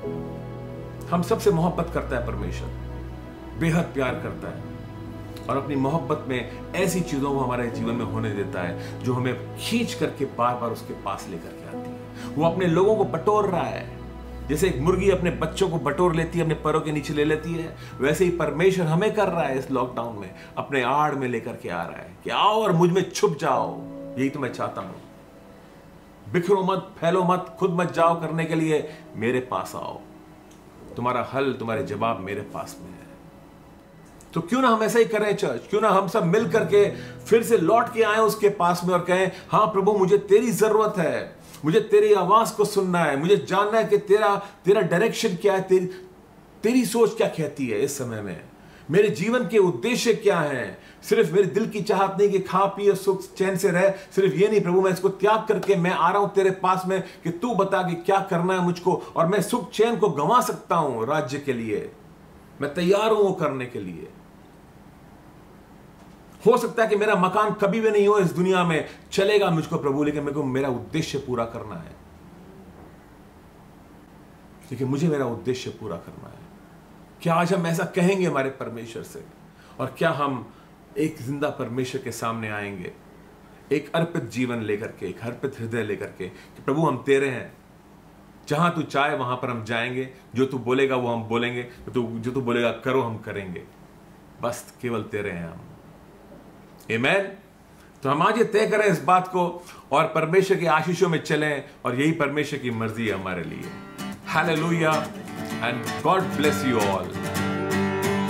हम सबसे मोहब्बत करता है परमेश्वर, बेहद प्यार करता है, और अपनी मोहब्बत में ऐसी चीजों को हमारे जीवन में होने देता है जो हमें खींच करके बार बार उसके पास लेकर के आती है। वो अपने लोगों को बटोर रहा है, जैसे एक मुर्गी अपने बच्चों को बटोर लेती है, अपने पैरों के नीचे ले लेती है, वैसे ही परमेश्वर हमें कर रहा है इस लॉकडाउन में, अपने आड़ में लेकर के आ रहा है कि आओ और मुझ में छुप जाओ। यही तो मैं चाहता हूं। बिखरो मत, फैलो मत, खुद मत जाओ करने के लिए, मेरे पास आओ। तुम्हारा हल, तुम्हारे जवाब मेरे पास में है। तो क्यों ना हम ऐसा ही करें चर्च, क्यों ना हम सब मिल करके फिर से लौट के आए उसके पास में और कहें हाँ प्रभु मुझे तेरी जरूरत है, मुझे तेरी आवाज को सुनना है, मुझे जानना है कि तेरा तेरा डायरेक्शन क्या है, तेरी तेरी सोच क्या कहती है इस समय में, मेरे जीवन के उद्देश्य क्या है। सिर्फ मेरे दिल की चाहत नहीं कि खा पिए सुख चैन से रहे, सिर्फ ये नहीं प्रभु, मैं इसको त्याग करके मैं आ रहा हूं तेरे पास में कि तू बता कि क्या करना है मुझको, और मैं सुख चैन को गंवा सकता हूं राज्य के लिए, मैं तैयार हूं वो करने के लिए। हो सकता है कि मेरा मकान कभी भी नहीं हो इस दुनिया में, चलेगा मुझको प्रभु, लेकिन मेरे को मेरा उद्देश्य पूरा करना है, लेकिन मुझे मेरा उद्देश्य पूरा करना है। क्या आज हम ऐसा कहेंगे हमारे परमेश्वर से? और क्या हम एक जिंदा परमेश्वर के सामने आएंगे, एक अर्पित जीवन लेकर के, एक अर्पित हृदय लेकर के कि प्रभु हम तेरे हैं, जहां तू चाहे वहां पर हम जाएंगे, जो तू बोलेगा वो हम बोलेंगे, तो जो तू बोलेगा करो हम करेंगे, बस केवल तेरे हैं हम। आमीन। तो हम आज ये तय करें इस बात को और परमेश्वर के आशीषों में चलें, और यही परमेश्वर की मर्जी है हमारे लिए। Hallelujah and God bless you all.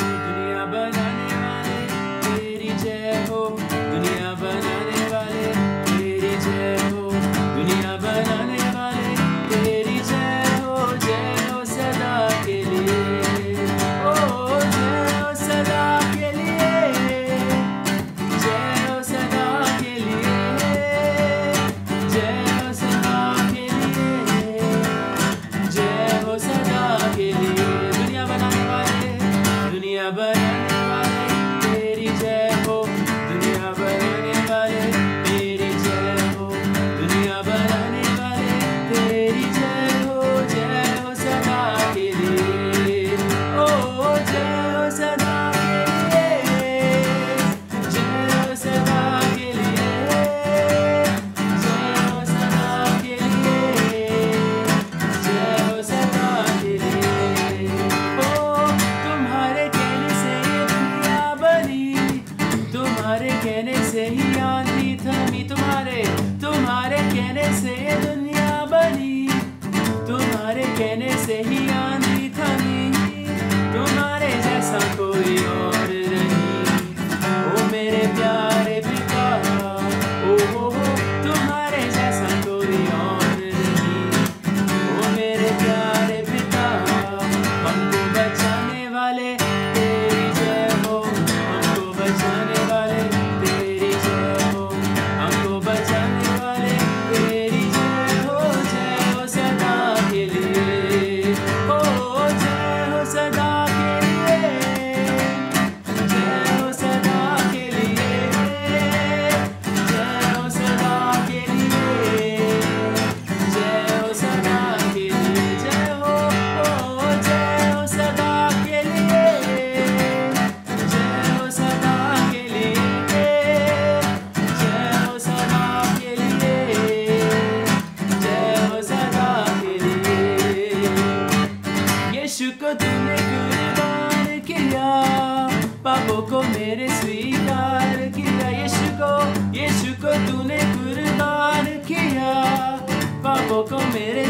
पापों को मेरे स्वीकार किया, यीशु को, यीशु को तूने कुर्बान किया, पापों को मेरे